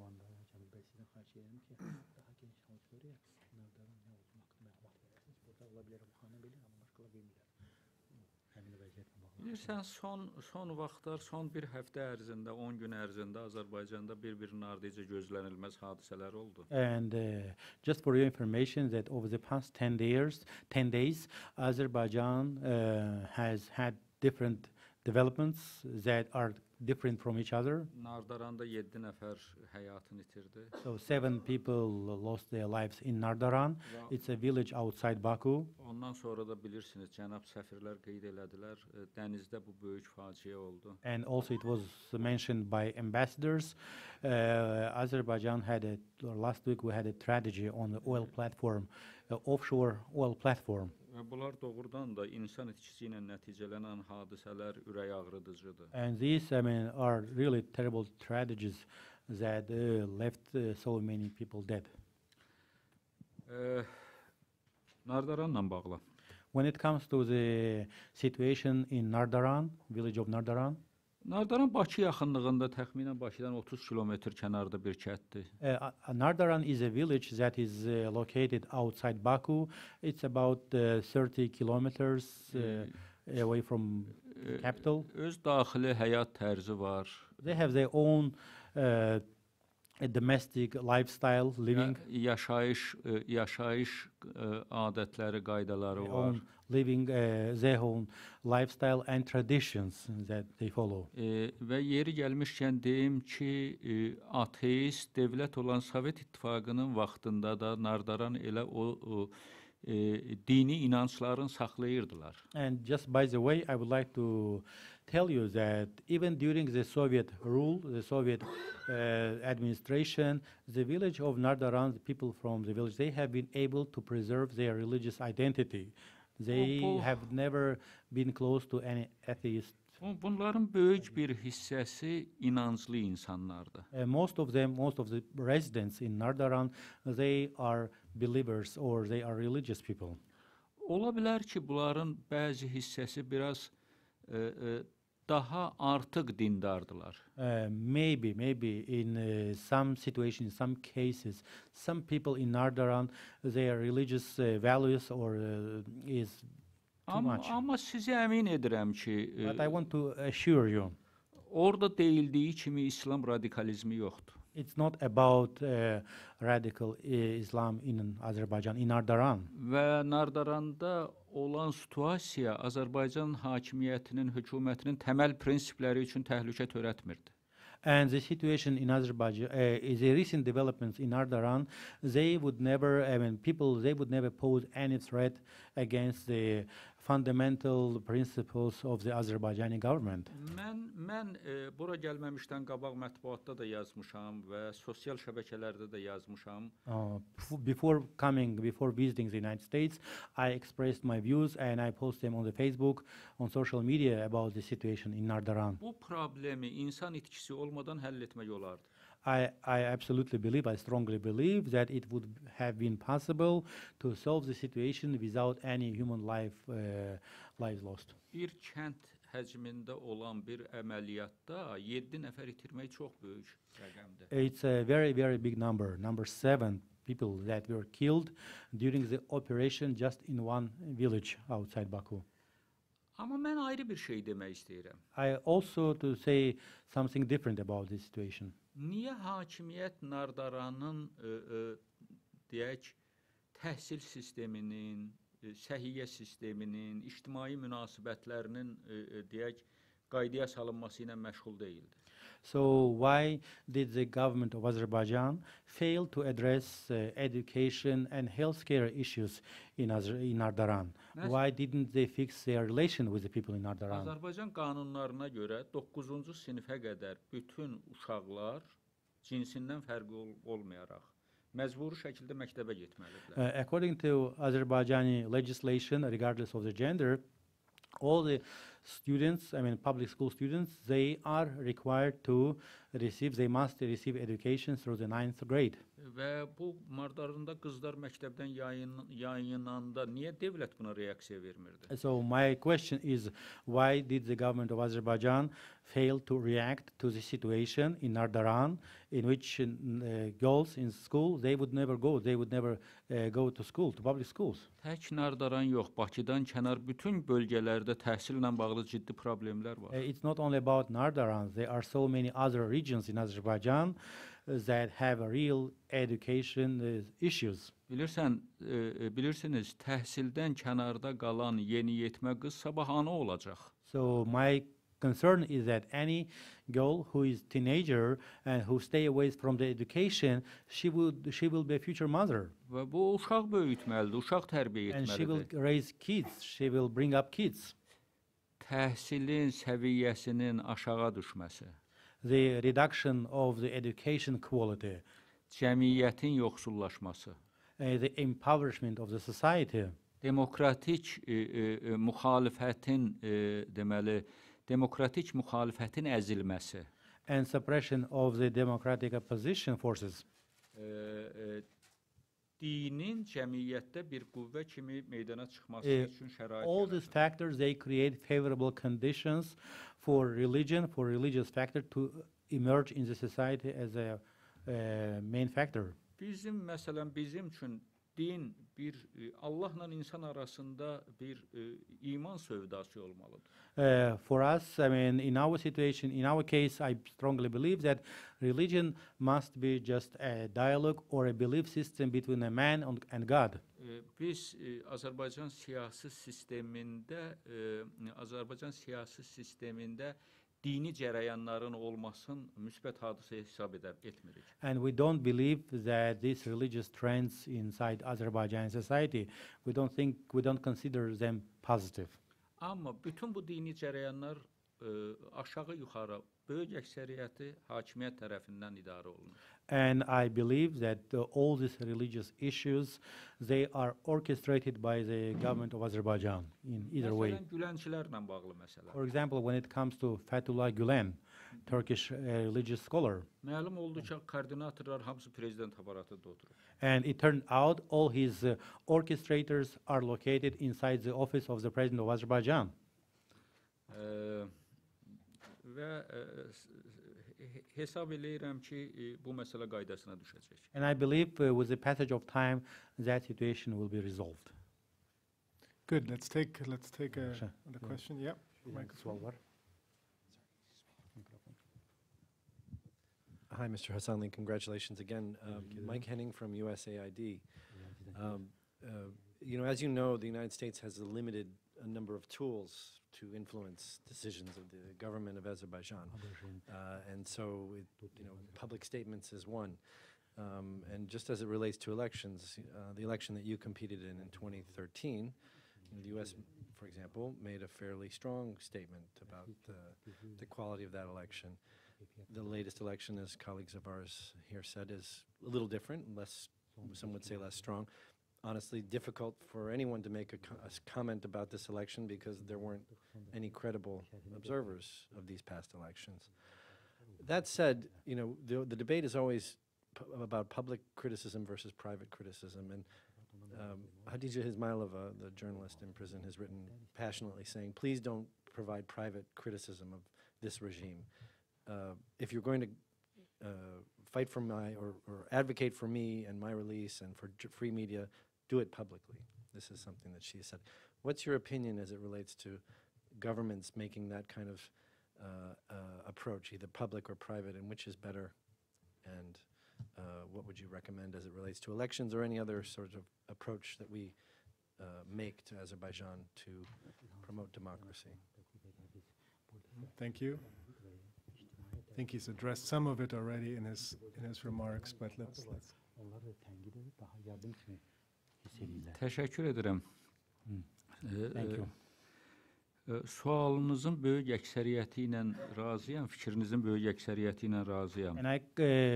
Bilirsən, son vaxtlar, son bir həftə ərzində, 10 gün ərzində Azərbaycanda bir-birinin ardınca gözlənilməz hadisələr oldu. And just for your information, that over the past 10 days, Azerbaijan has had different developments that are different from each other. Nardaranda 7 nəfər həyatını itirdi. So 7 people lost their lives in Nardaran. It's a village outside Baku. Ondan sonra da bilirsiniz, cənab səfirlər qeyd elədilər, dənizdə bu böyük faciə oldu. And also it was mentioned by ambassadors. Azerbaijan had last week we had a tragedy on the oil platform, offshore oil platform. Və bunlar doğrudan da insan itkisi ilə nəticələnən hadisələr ürək ağrıdıcıdır. And these, are really terrible tragedies that left so many people dead. Nardaranla bağlı. When it comes to the situation in Nardaran, village of Nardaran, Nardaran Bakı yaxınlığında təxminən Bakıdan 30 kilometr kənarda bir kənddir. Nardaran is a village that is located outside Baku. It's about 30 kilometers away from the capital. Öz daxili həyat tərzi var. They have their own domestic lifestyle, living. Yaşayış adətləri, qaydaları Their var. own living, their own lifestyle and traditions that they follow. Və yeri gəlmişkən deyim ki, ateist dövlət olan Sovet İttifaqının vaxtında da Nardaran elə o dini inancların saxlayırdılar. And just by the way, I would like to tell you that even during the Soviet rule, the Soviet administration, the village of Nardaran, the people from the village, they have been able to preserve their religious identity. They have never been close to any atheist. Bunların böyük bir hissəsi inanclı insanlardır. Most of the residents in Nardaran, they are believers or they are religious people. Ola bilər ki, bunların bəzi hissəsi biraz daha artıq dindardılar. Maybe in some situations, some cases, some people in Nardaran, their religious values or is too much. Amma sizi əmin edirəm ki, But I want to assure you, orada deyildiyi kimi İslam radikalizmi yoxdur. it's not about radical Islam in Azerbaijan, in Nardaran. Və Nardaranda olan situasiya Azərbaycan hakimiyyətinin, hökumətinin təməl prinsipləri üçün təhlükə törətmirdi. And the situation in Azerbaijan, the recent developments in Nardaran, they would never pose any threat against the fundamental principles of the Azerbaijani government. Mən bura gəlməmişdən qabaq mətbuatda da yazmışam və sosial şəbəkələrdə də yazmışam. Before visiting the United States, I expressed my views and I posted them on the Facebook, on social media about the situation in Nardaran. Bu problemi insan itkisi olmadan həll etmək olardı. I absolutely believe, I strongly believe that it would have been possible to solve the situation without any human lives lost. Bir kənd həcmində olan bir əməliyyatda 7 nəfər itirmək çox böyük rəqəmdir. It's a very, very big number. Number 7 people that were killed during the operation just in one village outside Baku. Amma mən ayrı bir şey demək istəyirəm. I also to say something different about this situation. Niyə hakimiyyət Nardaranın deyək təhsil sisteminin, səhiyyə sisteminin, ictimai münasibətlərinin deyək qaydaya salınması ilə məşğul deyildi? So why did the government of Azerbaijan fail to address education and healthcare issues in Nardaran? Why didn't they fix their relation with the people in Nardaran? Azərbaycan qanunlarına görə 9-cu sinifə qədər bütün uşaqlar cinsindən fərqli olmayaraq məcburi şəkildə məktəbə getməlidirlər. According to Azerbaijani legislation, regardless of the gender, all the students, I mean public school students, they are required to receive, they must receive education through the 9th grade. Və bu Nardaranda qızlar məktəbdən yayınanda niyə dövlət buna reaksiya vermirdi? So my question is, why did the government of Azerbaijan fail to react to the situation in Nardaran, in which girls in school, they would never go to school, to public schools? Tək Nardaran yox, Bakıdan kənar bütün bölgələrdə təhsillə bağlı ciddi problemlər var. It's not only about Nardaran, there are so many other regions in Azerbaijan that have a real education issues. Bilirsiniz, təhsildən kənarda qalan yeniyetmə qız sabah ana olacaq. So my concern is that any girl who is teenager and who stay away from the education, she will be a future mother. Və bu uşaq böyütməlidir, uşaq tərbiyə And she will etməlidir. raise kids, she will bring up kids. Təhsilin səviyyəsinin aşağı düşməsi, The reduction of the education quality, cəmiyyətin yoxsullaşması, the impoverishment of the society, demokratik müxalifətin demokratik müxalifətin əzilməsi, and suppression of the democratic opposition forces. Dinin cəmiyyətdə bir qüvvə kimi meydana çıxması üçün şərait All these yaradır. factors, they create favorable conditions for religion, for religious factor to emerge in the society as a main factor. Məsələn, bizim üçün din Allahla insan arasında bir iman sövdası olmalıdır. For us, I mean, in our situation, in our case, I strongly believe that religion must be just a dialogue or a belief system between a man and God. Biz Azərbaycan siyasi sistemində dini cərəyanların olmasın müsbət hadisə hesab etmirik. And we don't believe that these religious trends inside Azerbaijani society, we don't consider them positive. Amma bütün bu dini cərəyanlar aşağı-yuxarı böyük əksəriyyəti hakimiyyət tərəfindən idarə olunur. And I believe that all these religious issues, they are orchestrated by the government of Azerbaijan in either way. Məsələn, Gülənçilərlə bağlı məsələ. For example, when it comes to Fethullah Gülen, Turkish religious scholar, Məlum oldu ki, koordinatorlar hamısı prezident aparatında oturur. and it turned out all his orchestrators are located inside the office of the president of Azerbaijan. Və hesab eləyirəm ki, bu məsələ qaydasına düşəcək. And I believe with the passage of time, that situation will be resolved. Good, let's take Sure. the question, yeah. Microphone. Hi, Mr. Hassanli. Congratulations again. Mike Henning from USAID. As you know, the United States has a limited number of tools to influence decisions of the government of Azerbaijan. And so, public statements is one. And just as it relates to elections, the election that you competed in 2013, the U.S., for example, made a fairly strong statement about the quality of that election. The latest election, as colleagues of ours here said, is a little different, some would say less strong. Honestly, difficult for anyone to make a comment about this election because there weren't any credible observers of these past elections. That said, you know, the debate is always about public criticism versus private criticism. And Hadija Ismailova, the journalist in prison, has written passionately saying, please don't provide private criticism of this regime. If you're going to fight for or advocate for me and my release and for free media, do it publicly. This is something that she said. What's your opinion as it relates to governments making that kind of approach, either public or private, and which is better? And what would you recommend as it relates to elections or any other sort of approach that we make to Azerbaijan to promote democracy? Thank you. I think he's addressed some of it already in his remarks, but let's. Təşəkkür edirəm. Thank you. Sualınızın böyük əksəriyyəti ilə razıyam, fikrinizin böyük əksəriyyəti ilə razıyam. And I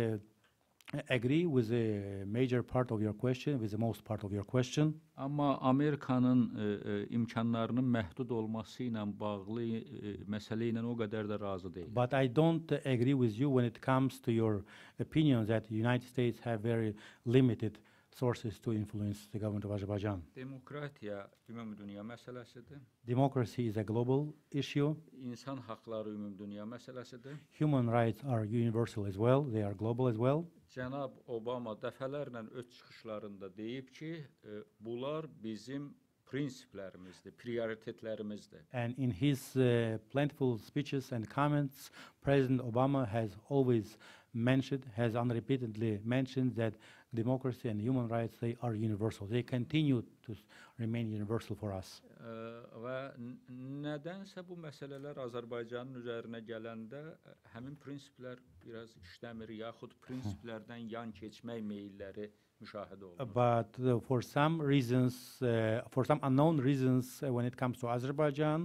agree with the major part of your question, with the most part of your question. Amma Amerikanın imkanlarının məhdud olması ilə bağlı məsələ ilə o qədər də razı deyil. But I don't agree with you when it comes to your opinion that the United States have very limited sources to influence the government of Azerbaijan. Demokratiya ümumdünya məsələsidir. Democracy is a global issue. İnsan haqları ümumdünya məsələsidir. Human rights are universal as well. They are global as well. Cənab Obama dəfələrlə öz çıxışlarında deyib ki, bunlar bizim prinsiplərimizdir, prioritetlərimizdir. And in his plentiful speeches and comments, President Obama has always mentioned, has unrepeatedly mentioned that democracy and human rights, they are universal. They continue to remain universal for us. Və nədənsə bu məsələlər Azərbaycanın üzərinə gələndə həmin prinsiplər biraz işləmir, yaxud prinsiplərdən yan keçmək meyilləri müşahidə olunur. But for some reasons, for some unknown reasons, when it comes to Azerbaijan,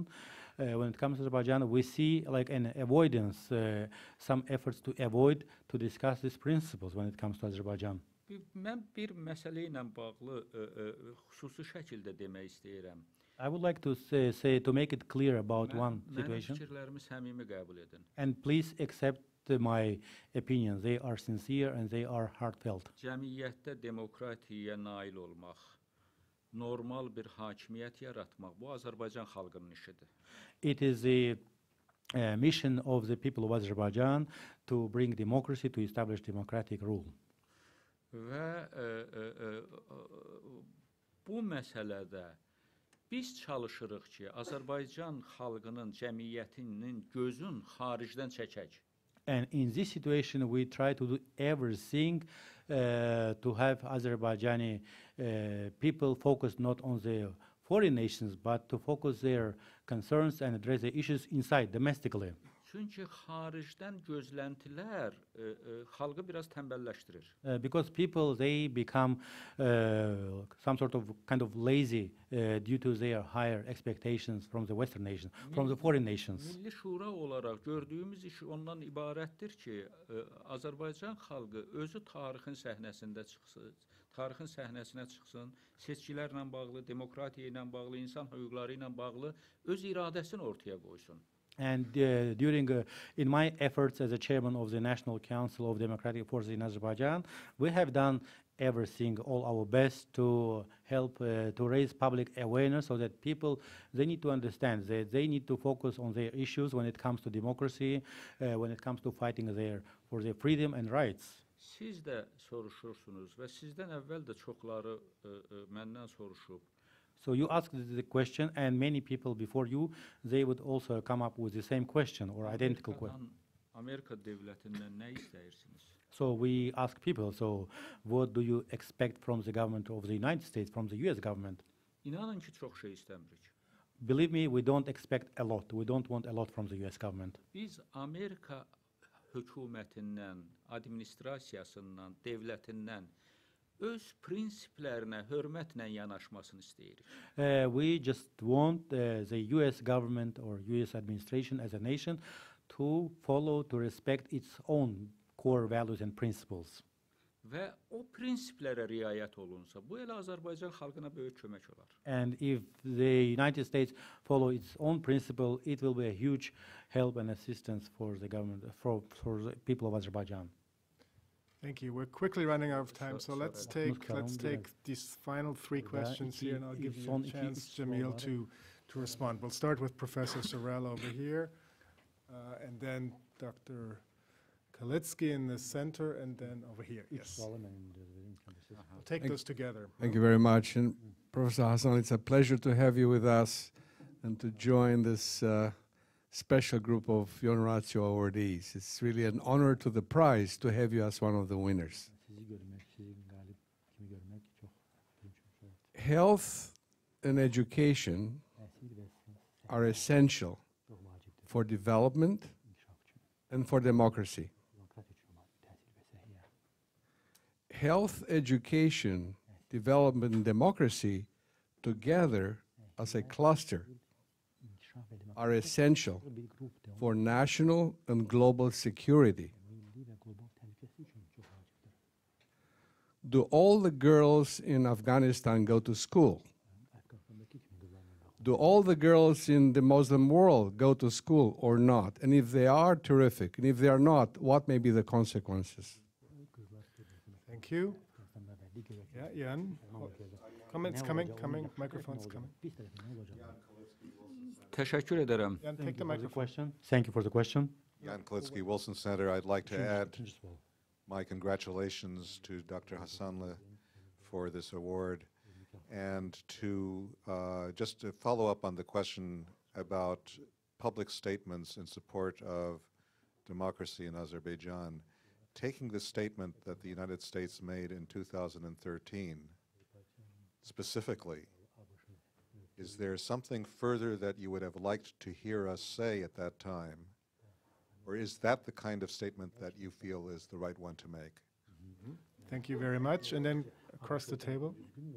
we see like an avoidance, some efforts to avoid to discuss these principles when it comes to Azerbaijan. Mən bir məsələ ilə bağlı xüsusi şəkildə demək istəyirəm. I would like to say to make it clear about one situation. Mənim fikirlərimi səmimi qəbul edin. And please accept my opinions. They are sincere and they are heartfelt. Cəmiyyətdə demokratiyaya nail olmaq, normal bir hakimiyyət yaratmaq, bu Azərbaycan xalqının işidir. It is the mission of the people of Azerbaijan to bring democracy, to establish democratic rule. Və bu məsələdə biz çalışırıq ki, Azərbaycan xalqının, cəmiyyətinin gözün xaricdən çəkək. And in this situation, we try to do everything to have Azerbaijani people focus not on the foreign nations, but to focus their concerns and address the issues inside, domestically. Çünki xaricdən gözləntilər xalqı biraz tənbəlləşdirir. Because people, they become some sort of kind of lazy due to their higher expectations from the Western nations, from the foreign nations. Milli Şura olaraq gördüyümüz iş ondan ibarətdir ki, Azərbaycan xalqı özü tarixin səhnəsində çıxsın, tarixin səhnəsinə çıxsın, seçkilərlə bağlı, demokratiya ilə bağlı, insan hüquqları ilə bağlı öz iradəsini ortaya qoysun. And in my efforts as a chairman of the National Council of Democratic Forces in Azerbaijan, we have done everything, all our best to help to raise public awareness so that people, they need to understand that they need to focus on their issues when it comes to democracy, when it comes to fighting for their freedom and rights. Siz də soruşursunuz və sizdən əvvəl də çoxları məndən soruşub. So you asked the question, and many people before you, they would also come up with the same question or identical question. Amerika dövlətindən nə istəyirsiniz? So we ask people, so what do you expect from the government of the United States, from the US government? İnanın ki, çox şey istəmirik. Believe me, we don't expect a lot. We don't want a lot from the US government. Biz Amerika hökumətindən, administrasiyasından, dövlətindən öz prinsiplərinə hörmətlə yanaşmasını istəyirik. We just want the US government or US administration as a nation to follow, to respect its own core values and principles. və o prinsiplərə riayət olunsa, bu elə Azərbaycan xalqına böyük kömək olar. And if the United States follow its own principle, it will be a huge help and assistance for the government, for the people of Azerbaijan. Thank you. We're quickly running out of time, so let's sorry. take these final three questions here, and I'll give you son a iki chance, üç Jamil, soru var. to respond. We'll start with Professor Sorel over here, and then Dr. Kalitsky in the center, and then over here. Yes. We'll take those together. Thank you very much. And Professor Hassan, it's a pleasure to have you with us and to join this special group of Young Ratio awardees. It's really an honor to the prize to have you as one of the winners. Health and education are essential for development and for democracy. Health, education, development, and democracy together as a cluster are essential for national and global security. Do all the girls in Afghanistan go to school? Do all the girls in the Muslim world go to school or not? And if they are, terrific. And if they are not, what may be the consequences? Thank you. Yeah, Jan. Comments coming. Microphone's coming. Təşəkkür edərəm. Jan, take the For the microphone. question. Thank you for the question. Jan Kalitsky, Wilson Center. I'd like to add my congratulations to Dr. Hassanli for this award, and to just to follow up on the question about public statements in support of democracy in Azerbaijan. Taking the statement that the United States made in 2013, specifically, is there something further that you would have liked to hear us say at that time? Or is that the kind of statement that you feel is the right one to make? Thank you very much. And then across the table.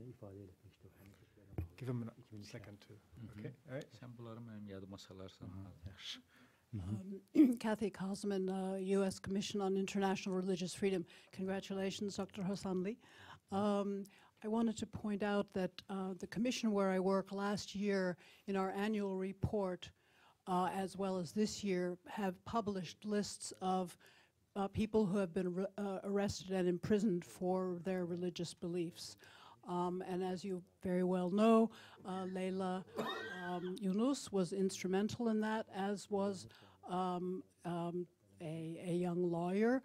Give him a second too. Okay, all right. Sən bunları mənim yadıma salarsan. Yaxşı. Kathy Kosman, U.S. Commission on International Religious Freedom. Congratulations, Dr. Hassanli. I wanted to point out that the commission where I work last year in our annual report, as well as this year, have published lists of people who have been arrested and imprisoned for their religious beliefs. And as you very well know, Leyla Yunus was instrumental in that, as was a young lawyer,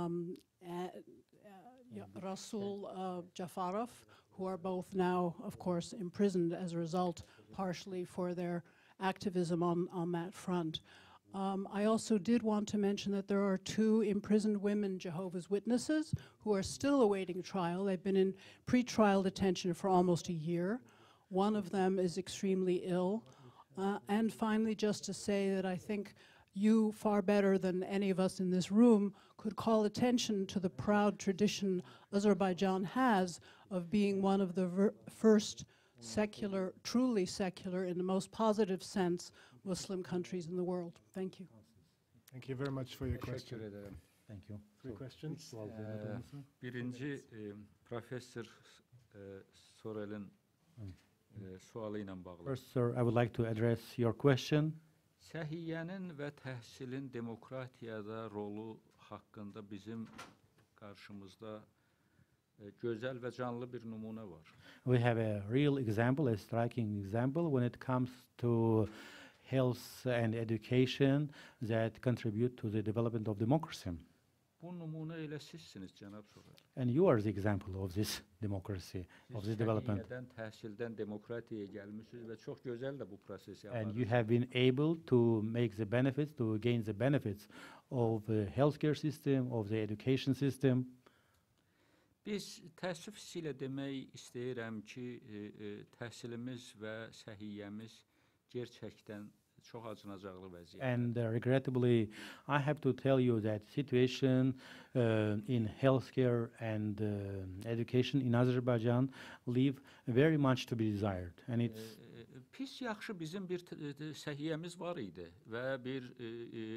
Rasul Jafarov, who are both now, of course, imprisoned as a result, partially for their activism on that front. I also did want to mention that there are 2 imprisoned women Jehovah's Witnesses who are still awaiting trial. They've been in pre-trial detention for almost a year. One of them is extremely ill. And finally, just to say that I think you, far better than any of us in this room, could call attention to the proud tradition Azerbaijan has of being one of the first secular, truly secular, in the most positive sense, Muslim countries in the world. Thank you. Thank you very much for your question. Təşəkkür edərəm. Thank you. 3 questions. Birinci Professor Sorel'in sualı ilə bağlı. First, sir, I would like to address your question. Səhiyyənin və təhsilin demokratiyada rolu haqqında bizim qarşımızda gözəl və canlı bir nümunə var. We have a real example, a striking example when it comes to health and education that contribute to the development of democracy. Bu nümunə elə sizsiniz, cənab Sorel. And you are the example of this democracy, of this development. Səhiyyədən, təhsildən demokratiyaya gəlmişsiniz və çox gözəl də bu prosesi And you aparırsınız. have been able to make the benefits, to gain the benefits of the healthcare system, of the education system. Biz təəssüf hissi ilə demək istəyirəm ki, təhsilimiz və səhiyyəmiz gerçəkdən çox acınacaqlı vəziyyətdə. And regrettably, I have to tell you that situation in healthcare and education in Azerbaijan leave very much to be desired. And it's Pis yaxşı bizim bir səhiyyəmiz var idi və bir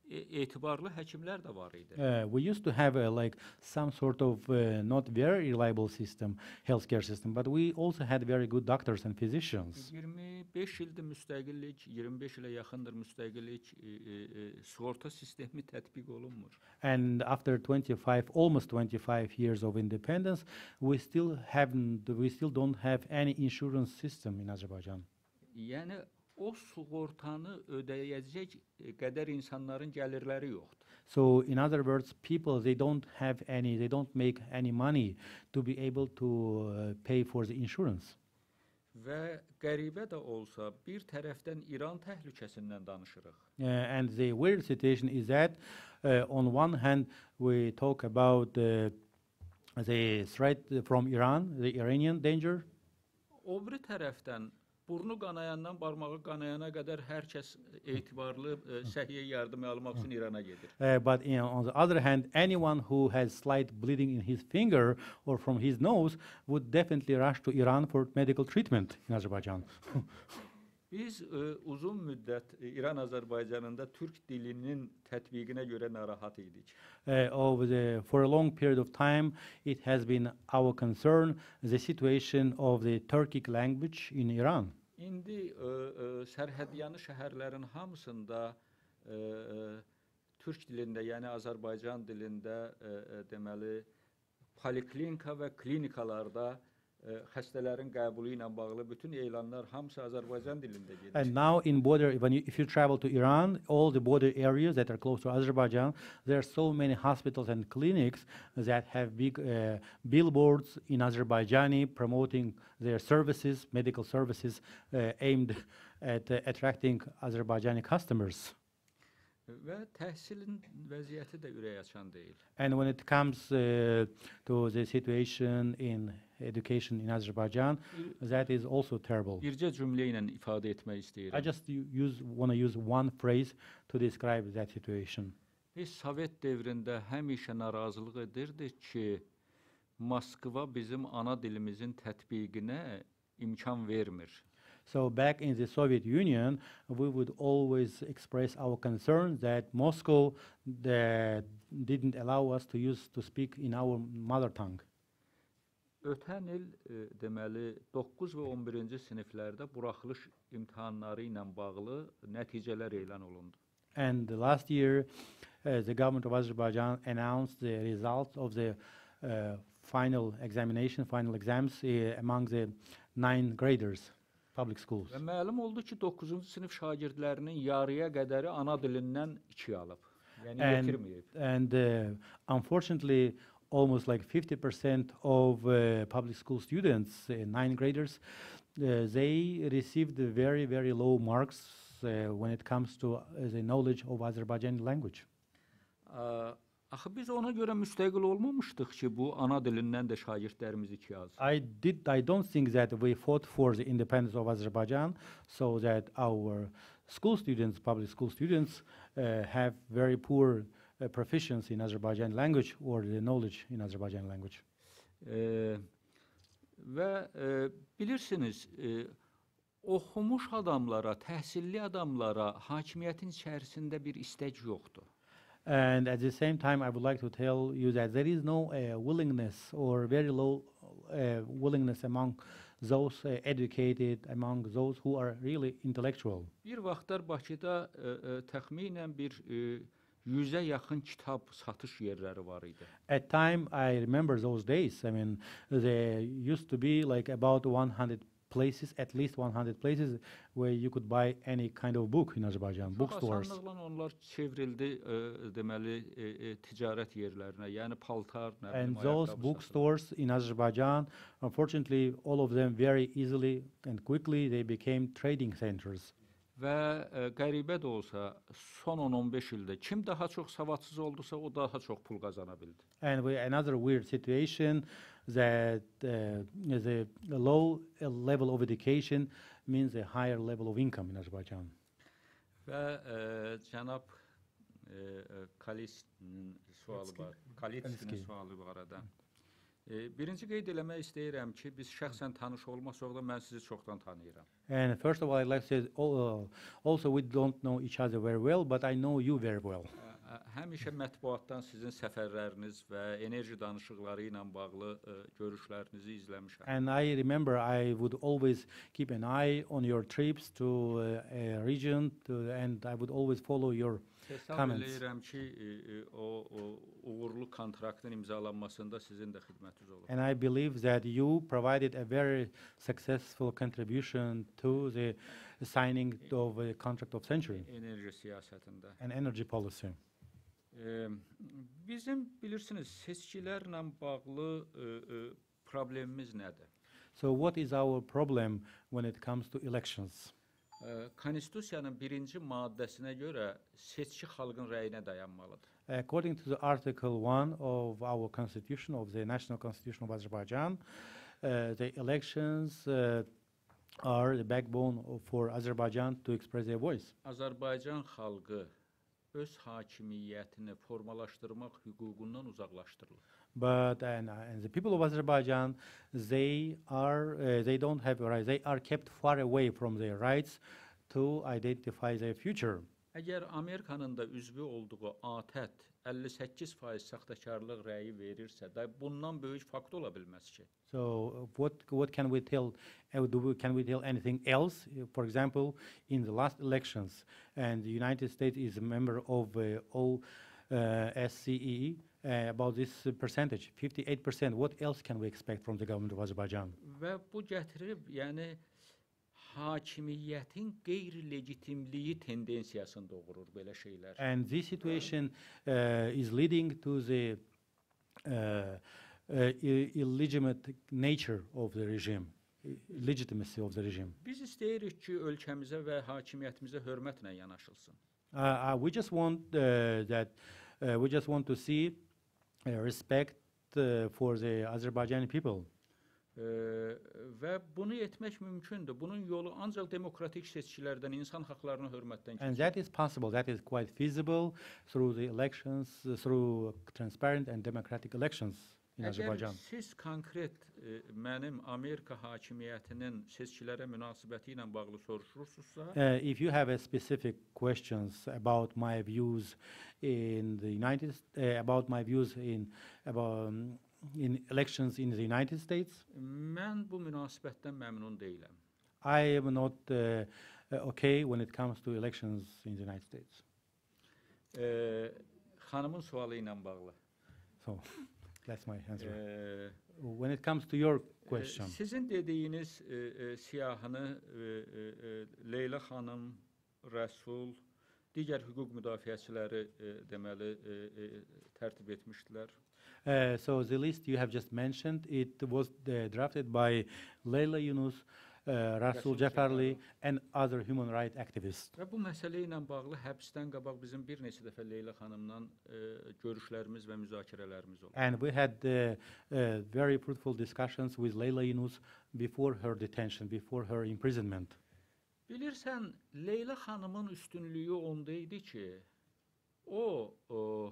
etibarlı həkimlər də var idi. We used to have like some sort of not very reliable system, healthcare system, but we also had very good doctors and physicians. 25 ildir müstəqillik, 25 ilə yaxındır müstəqillik, sığorta sistemi tətbiq olunmur. And after 25, almost 25 years of independence, we still don't have any insurance system in Azerbaijan. Yəni o sığortanı ödəyəcək qədər insanların gəlirləri yoxdur. So in other words, people, they don't make any money to be able to pay for the insurance. Və qəribə də olsa, bir tərəfdən İran təhlükəsindən danışırıq. And the weird situation is that on one hand, we talk about the threat from Iran, the Iranian danger. O biri tərəfdən burnu qanayandan barmağı qanayana qədər hər kəs etibarlı səhiyyə yardımı almaq üçün İrana gedir. But on the other hand, anyone who has slight bleeding in his finger or from his nose would definitely rush to Iran for medical treatment in Azerbaijan. Biz uzun müddət İran-Azərbaycanında türk dilinin tətbiqinə görə narahat idik. For a long period of time, it has been our concern the situation of the Turkic language in Iran. İndi sərhədyanı şəhərlərin hamısında türk dilində, yəni Azərbaycan dilində deməli poliklinika və klinikalarda xəstələrin qəbulu ilə bağlı bütün elanlar hamısı Azərbaycan dilində gedir. And now in border, if you travel to Iran, all the border areas that are close to Azerbaijan, there are so many hospitals and clinics that have big billboards in Azerbaijani promoting their services, medical services aimed at attracting Azerbaijani customers. Və təhsilin vəziyyəti də ürək açan deyil. And when it comes to the situation in education in Azerbaijan, that is also terrible. Bircə cümlə ilə ifadə etmək istəyirəm. I just want to use one phrase to describe that situation. Biz Sovet dövründə həmişə narazılıq edirdik ki, Moskva bizim ana dilimizin tətbiqinə imkan vermir. So back in the Soviet Union, we would always express our concern that Moscow didn't allow us to speak in our mother tongue. Ötən il deməli 9 və 11-ci siniflərdə buraxılış imtahanları ilə bağlı nəticələr elan olundu. And last year, the government of Azerbaijan announced the results of the final exams among the 9 graders. Public schools. Və məlum oldu ki, 9-cu sinif şagirdlərinin yarıya qədəri ana dilindən 2 alıb. Yəni yetirməyib. And unfortunately, almost like 50% of public school students, 9 graders, they received very, very low marks when it comes to the knowledge of Azerbaijani language. Axı biz ona görə müstəqil olmamışdıq ki, bu ana dilindən də şagirdlərimiz 2 alsın. I don't think that we fought for the independence of Azerbaijan so that our school students, public school students, have very poor proficiency in Azerbaijani language or the knowledge in Azerbaijani language. Və bilirsiniz, oxumuş adamlara, təhsilli adamlara hakimiyyətin içərisində bir istək yoxdur. And at the same time, I would like to tell you that there is no willingness or very low willingness among those educated, among those who are really intellectual. Bir vaxtlar Bakıda təxminən bir 100-ə yaxın kitab satış yerləri var idi. At time, I remember those days. I mean, there used to be like about 100 places, at least 100 places where you could buy any kind of book in Azerbaijan, bookstores. Asanlıqla onlar çevrildi deməli ticarət yerlərinə, yəni paltar, nə bilim, and those bookstores in Azerbaijan, unfortunately, all of them very easily and quickly they became trading centers. Və qəribə də olsa, son 10-15 ildə kim daha çox savadsız oldusa, o daha çox pul qazana bildi. And another weird situation that the low level of education means a higher level of income in Azerbaijan. Və cənab Kalitsinin sualı var. Kalitsinin sualı var arada. Birinci qeyd eləmək istəyirəm ki, biz şəxsən tanış olmasaq da mən sizi çoxdan tanıyıram. And first of all, I'd like to say, also we don't know each other very well, but I know you very well. Həmişə mətbuatdan sizin səfərləriniz və enerji danışıqları ilə bağlı görüşlərinizi izləmişəm. And I remember I would always keep an eye on your trips to a region, and I would always follow your Hesab comments. eləyirəm ki, o uğurlu kontraktın imzalanmasında sizin də xidmətiniz olub. And I believe that you provided a very successful contribution to the signing of a contract of century Enerji siyasətində. and energy policy. Bizim bilirsiniz seçkilərlə bağlı problemimiz nədir? So what is our problem when it comes to elections? Konstitusiyanın birinci maddəsinə görə seçki xalqın rəyinə dayanmalıdır. According to the Article 1 of our constitution, of the National Constitution of Azerbaijan, the elections are the backbone for Azerbaijan to express their voice. Azərbaycan xalqı öz hakimiyyətini formalaşdırmaq hüququndan uzaqlaşdırılır. But and the people of Azerbaijan, they don't have a right. They are kept far away from their rights to identify their future. Əgər Amerikanın da üzvü olduğu ATƏT 58% saxtakarlıq rəyi verirsə də bundan böyük fakt ola bilməz ki. So what can we tell? Can we tell anything else? For example, in the last elections, and the United States is a member of OSCE. About this percentage, 58%. What else can we expect from the government of Azerbaijan? Və bu gətirib, yəni hakimiyyətin qeyri-legitimliyi tendensiyasını doğurur belə şeylər. And this situation is leading to the illegitimate nature of the regime, legitimacy of the regime. Biz istəyirik ki, ölkəmizə və hakimiyyətimizə hörmətlə yanaşılsın. We just want to see respect for the Azerbaijani people. Və bunu etmək mümkündür. Bunun yolu ancaq demokratik seçkilərdən, insan haqlarına hörmətdən And keçir. that is possible. That is quite feasible through the elections, through transparent and democratic elections in Əgər Azerbaijan. siz konkret mənim Amerika hakimiyyətinin seçkilərə münasibəti ilə bağlı soruşursunuzsa, If you have specific questions about my views in the about my views in elections in the United States, mən bu münasibətdən məmnun deyiləm. I am not okay when it comes to elections in the United States. Xanımın sualı ilə bağlı. So that's my answer. When it comes to your question, Sizin dediyiniz siyahını Leyla xanım, Rəsul, digər hüquq müdafiəçiləri deməli tərtib etmişdilər. So the list you have just mentioned, it was drafted by Leyla Yunus, Rasul Jafarli, and other human rights activists. Və bu məsələ ilə bağlı həbsdən qabaq bizim bir neçə dəfə Leyla xanımla görüşlərimiz və müzakirələrimiz oldu. And we had very fruitful discussions with Leyla Yunus before her detention, before her imprisonment. Bilirsən, Leyla xanımın üstünlüyü onda idi ki, o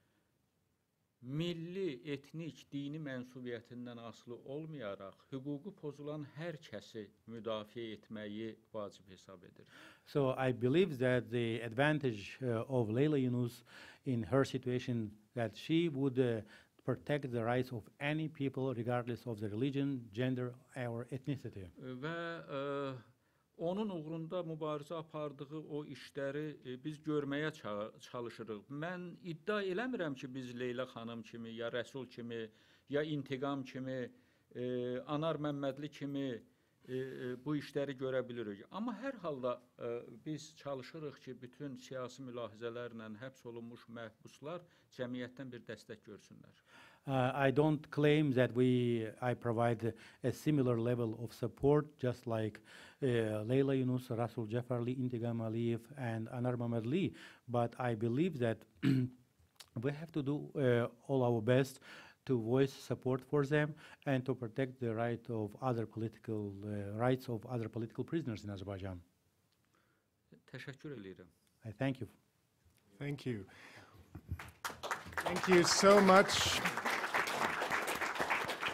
milli, etnik, dini mənsubiyyətindən asılı olmayaraq hüququ pozulan hər kəsi müdafiə etməyi vacib hesab edir. So I believe that the advantage of Leyla Yunus in her situation that she would protect the rights of any people regardless of their religion, gender or ethnicity. Və onun uğrunda mübarizə apardığı o işləri biz görməyə çalışırıq. Mən iddia eləmirəm ki, biz Leyla xanım kimi, ya Rəsul kimi, ya İntiqam kimi, Anar Məmmədli kimi bu işləri görə bilirik. Amma hər halda biz çalışırıq ki, bütün siyasi mülahizələrlə həbs olunmuş məhbuslar cəmiyyətdən bir dəstək görsünlər. I don't claim that I provide a similar level of support, just like Leyla Yunus, Rasul Jafarli, Intigam Aliyev, and Anar Mammadli, but I believe that we have to do all our best to voice support for them and to protect the rights of other political prisoners in Azerbaijan. Təşəkkür edirəm. I thank you. Thank you. Thank you so much.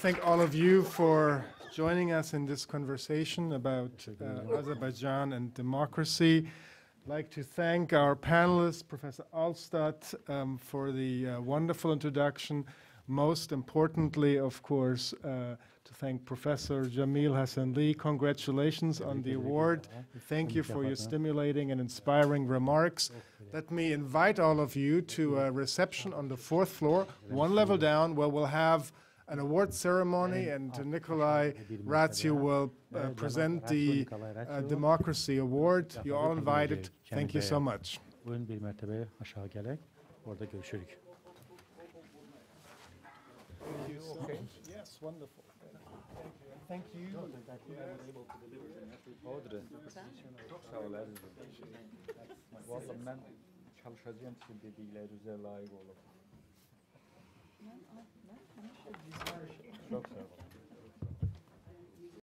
thank all of you for joining us in this conversation about Azerbaijan and democracy. I'd like to thank our panelists, Professor Altstadt, for the wonderful introduction. Most importantly, of course, to thank Professor Jamil Hassanli. Congratulations on the award. Thank you for your stimulating and inspiring remarks. Let me invite all of you to a reception on the 4th floor, one level down, where we'll have an award ceremony, and Nikolai Ratio will present the Democracy Award. You're all invited. Thank you so much. Bugün bir mertebe aşağı gelek, orada görüşürük. Okay. Yes, wonderful. Thank you. Çok sağ ol azizim. Vallahi ben çalışacağım sizin dediklerinize layık olup. Çok sağ ol.